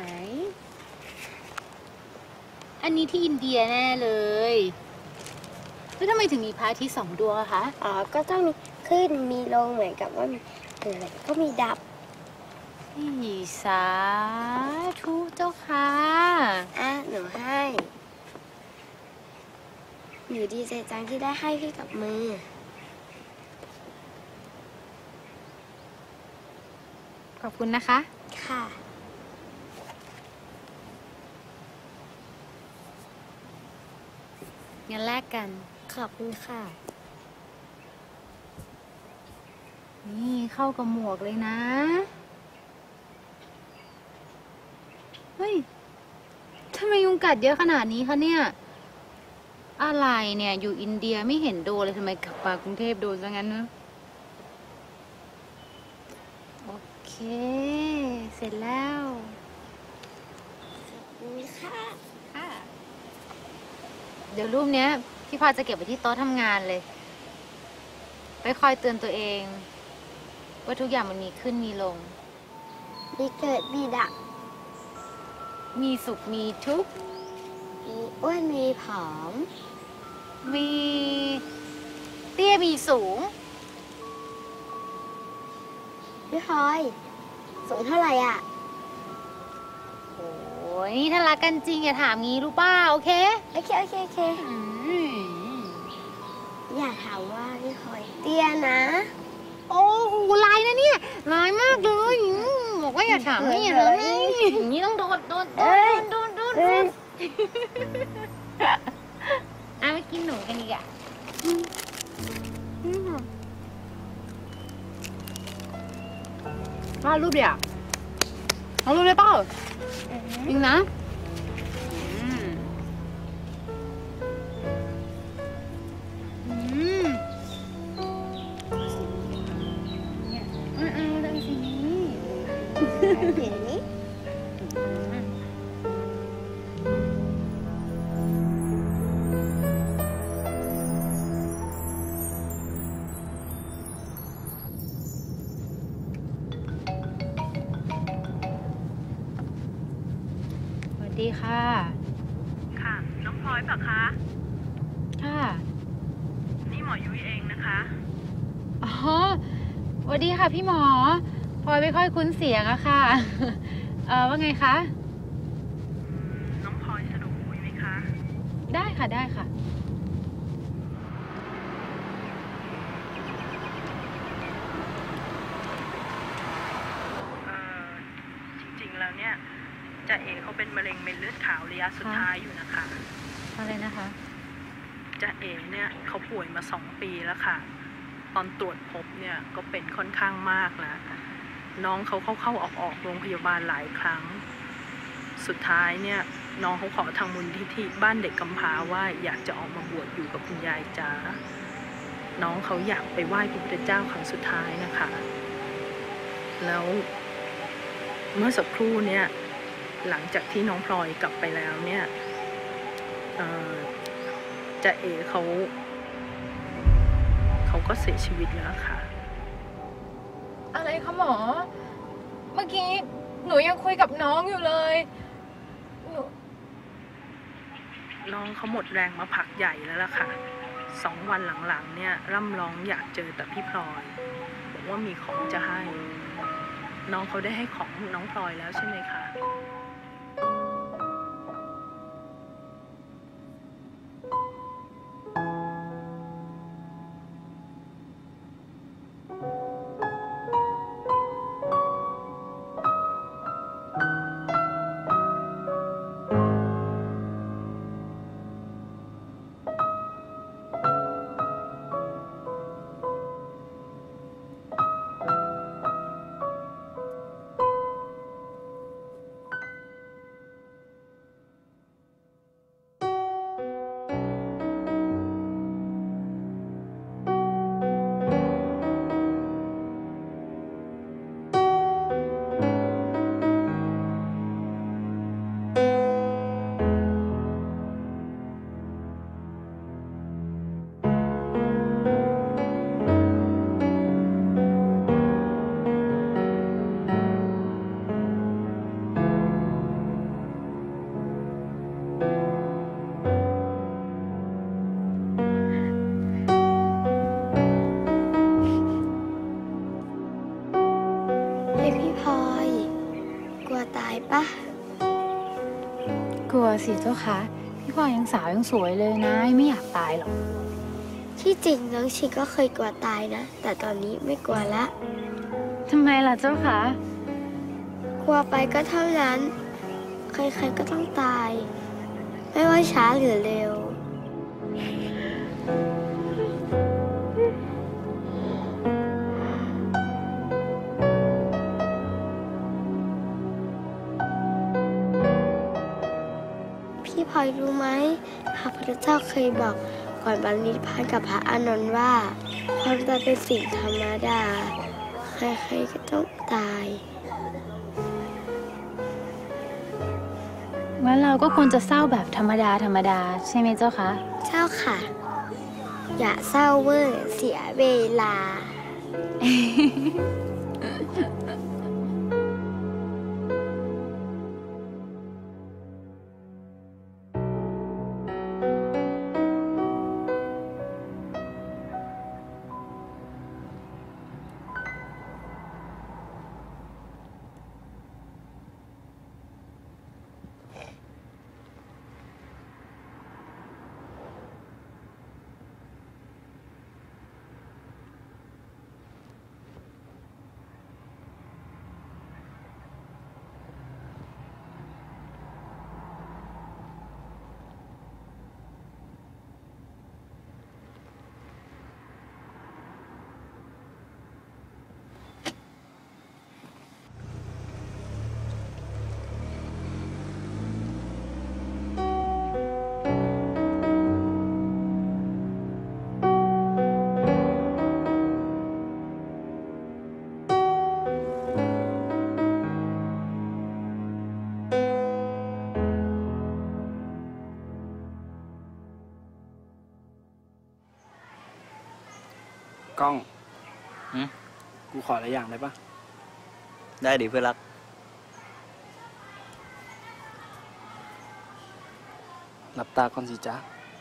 อันนี้ที่อินเดียแน่เลยแล้วทำไมถึงมีพระอาทิตย์สองดวงอะคะอ๋อก็ต้องมีขึ้นมีลงเหมือนกับว่ามีเกิดก็มีดับนี่สาธุเจ้าค่ะอ่ะหนูให้หนูดีใจจังที่ได้ให้พี่กับมือขอบคุณนะคะค่ะงั้นแลกกันขอบคุณค่ะนี่เข้ากับหมวกเลยนะเฮ้ยทำไมยุงกัดเยอะขนาดนี้คะเนี่ยอะไรเนี่ยอยู่อินเดียไม่เห็นโดนเลยทำไมกลับมากรุงเทพโดนซะงั้นเนอะโอเคเสร็จแล้วนี่ค่ะค่ะเดี๋ยวรูปเนี้ยพี่พาจะเก็บไว้ที่โต๊ะทำงานเลยไว้คอยเตือนตัวเองว่าทุกอย่างมันมีขึ้นมีลงมีเกิดมีดับมีสุขมีทุกข์มีอ้วนมีผอมมีเตี้ยมีสูงพี่พลอยสูงเท่าไหร่อ่ะโอ้ยถ้ารักกันจริงอย่าถามงี้รู้ป่ะโอเคโอเคโอเคโอเคอย่าถามว่าพี่พลอยเตี้ยนะโอ้โหลายนะเนี่ยลายมากเลยบอกว่าอย่าถามนี่เลยอย่างนี้ต้องโดนโดนโดนโดนโดนโดนอ่ะไปกินหนูกันดีกว่าวาดรูปเดี๋ยวเอารูปได้เปล่าจริงนะเห็นนี้ดดีค่ะค่ะน้องพลอยเปล่าคะค่ะนี่หมอยุ้ยเองนะคะอ๋อสวัสดีค่ะพี่หมอพลอยไม่ค่อยคุ้นเสียงอะค่ะเออว่าไงคะน้องพลอยสะดวกคุยไหมคะได้ค่ะได้ค่ะจริงๆแล้วเนี่ยจ่าเอ๋เขาเป็นมะเร็งเม็ดเลือดขาวระยะสุดท้ายอยู่นะคะอะไรนะคะจ่าเอ๋เนี่ยเขาป่วยมาสองปีแล้วค่ะตอนตรวจพบเนี่ยก็เป็นค่อนข้างมากแล้วน้องเขาเข้าเข้าออกออกโรงพยาบาลหลายครั้งสุดท้ายเนี่ยน้องเขาขอทางมูลนิธิบ้านเด็กกำพร้าว่าอยากจะออกมาบวชอยู่กับคุณยายจ๋าน้องเขาอยากไปไหว้พระพุทธเจ้าครั้งสุดท้ายนะคะแล้วเมื่อสักครู่เนี่ยหลังจากที่น้องพลอยกลับไปแล้วเนี่ยจ่าเอ๋เขาเขาก็เสียชีวิตแล้วค่ะอะไรคะหมอเมื่อกี้หนูยังคุยกับน้องอยู่เลยหนูน้องเขาหมดแรงมาพักใหญ่แล้วล่ะค่ะสองวันหลังๆเนี่ยร่ำร้องอยากเจอแต่พี่พลอยบอกว่ามีของจะให้น้องเขาได้ให้ของน้องพลอยแล้วใช่ไหมคะกลัวสิเจ้าคะพี่พลอยยังสาวยังสวยเลยนะไม่อยากตายหรอกที่จริงน้องชีก็เคยกลัวตายนะแต่ตอนนี้ไม่กลัวละทำไมล่ะเจ้าคะกลัวไปก็เท่านั้นใครๆก็ต้องตายไม่ว่าช้าหรือเร็วพี่พลอยรู้ไหมพระพุทธเจ้าเคยบอกก่อนบรรลุนิพพานกับพระอานนท์ว่าความตายเป็นสิ่งธรรมดาใครๆก็ต้องตายงั้นเราก็ควรจะเศร้าแบบธรรมดาธรรมดาใช่ไหมเจ้าคะเจ้าค่ะอย่าเศร้าเวอร์เสียเวลากล้องกูขออะไรอย่างได้ปะได้ดิเพื่อนรักหลับตาก่อนสิจ๊ะ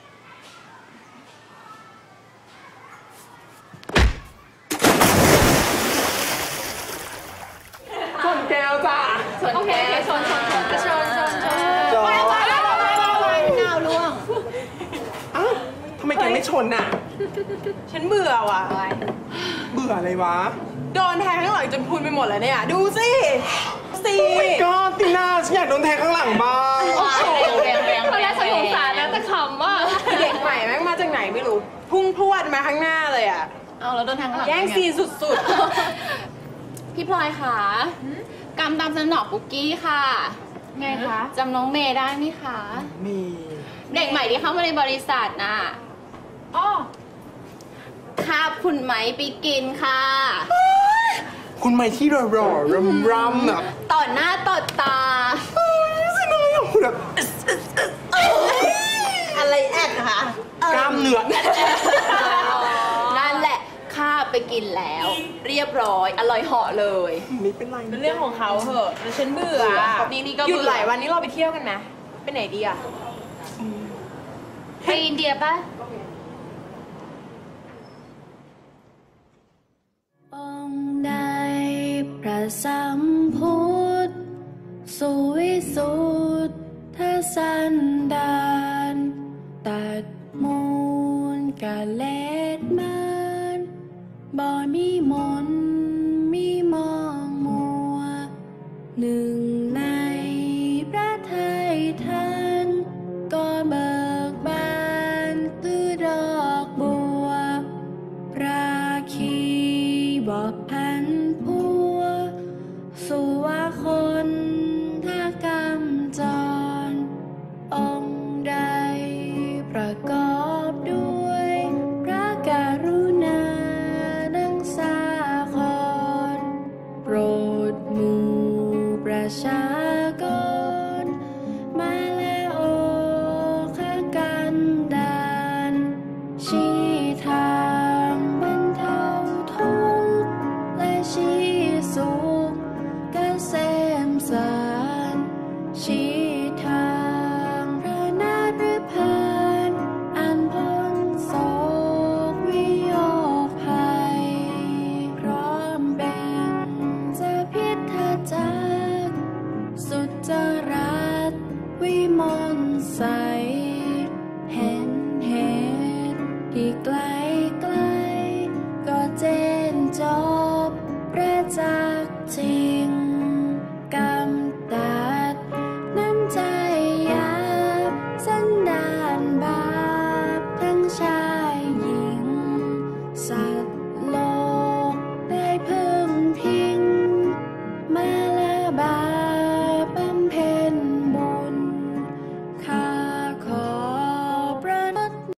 ชนแก้วจ้ะชนแก้วชนชนชนชนชนชนไปไปไปไปไปนาวล่วงอ้าวทำไมแกไม่ชนน่ะฉันเบื่อว่ะเบื่ออะไรวะโดนแทงข้างหลังจนพูนไปหมดแล้วเนี่ยดูสิสิก็ตีน่าฉันอยากโดนแทงข้างหลังบ้างตอนแรกฉันสงสารนะแต่ขำว่าเด็กใหม่แม่งมาจากไหนไม่รู้พุ่งพรวดมาข้างหน้าเลยอ่ะเอาแล้วโดนแทงข้างหลังแย่งซีนสุดๆพี่พลอยค่ะกำตามสนองปุกกี้ค่ะไงคะจำน้องเมย์ได้ไหมคะมีเด็กใหม่ที่เข้ามาในบริษัทน่ะอ๋อคาบคุณไหมไปกินค่ะคุณไม่ที่รอรอรำรำแบบต่อหน้าต่อตาสิน้อยอ่ะคุณแบบอะไรแอดนะคะกล้ามเนื้อนั่นแหละข้าไปกินแล้วเรียบร้อยอร่อยเหาะเลยนี่เป็นไรเป็นเรื่องของเขาเหอะแต่ฉันเบื่อนี่นี่ก็หยุดหลายวันนี้เราไปเที่ยวกันนะไปไหนดีอ่ะไปอินเดียป่ะองค์ใดพระสัมพุทธสุวิสุทธสันดานตัดมูลกะเลสมันบ่มีมนมีมองมัวหนึ่งในพระทัยท่านก็เบิกบานคือดอกบัวราคีบอกพันพัวสุวาคนท่ากำจรองค์ใดประกอบด้วยพระกรุณาดังสาครโปรดหมู่ประชากรมาแล้วโอคกันดานชี้ทางบรรเทาทุกข์และชี้สุขเกษมสารชี้ทางพระนาถพานอันพ้นโศกวิโยคภัยพร้อมเป็นจะพิทักษ์จักสุจรัตวิมลใสเห็นเหตุที่ไกล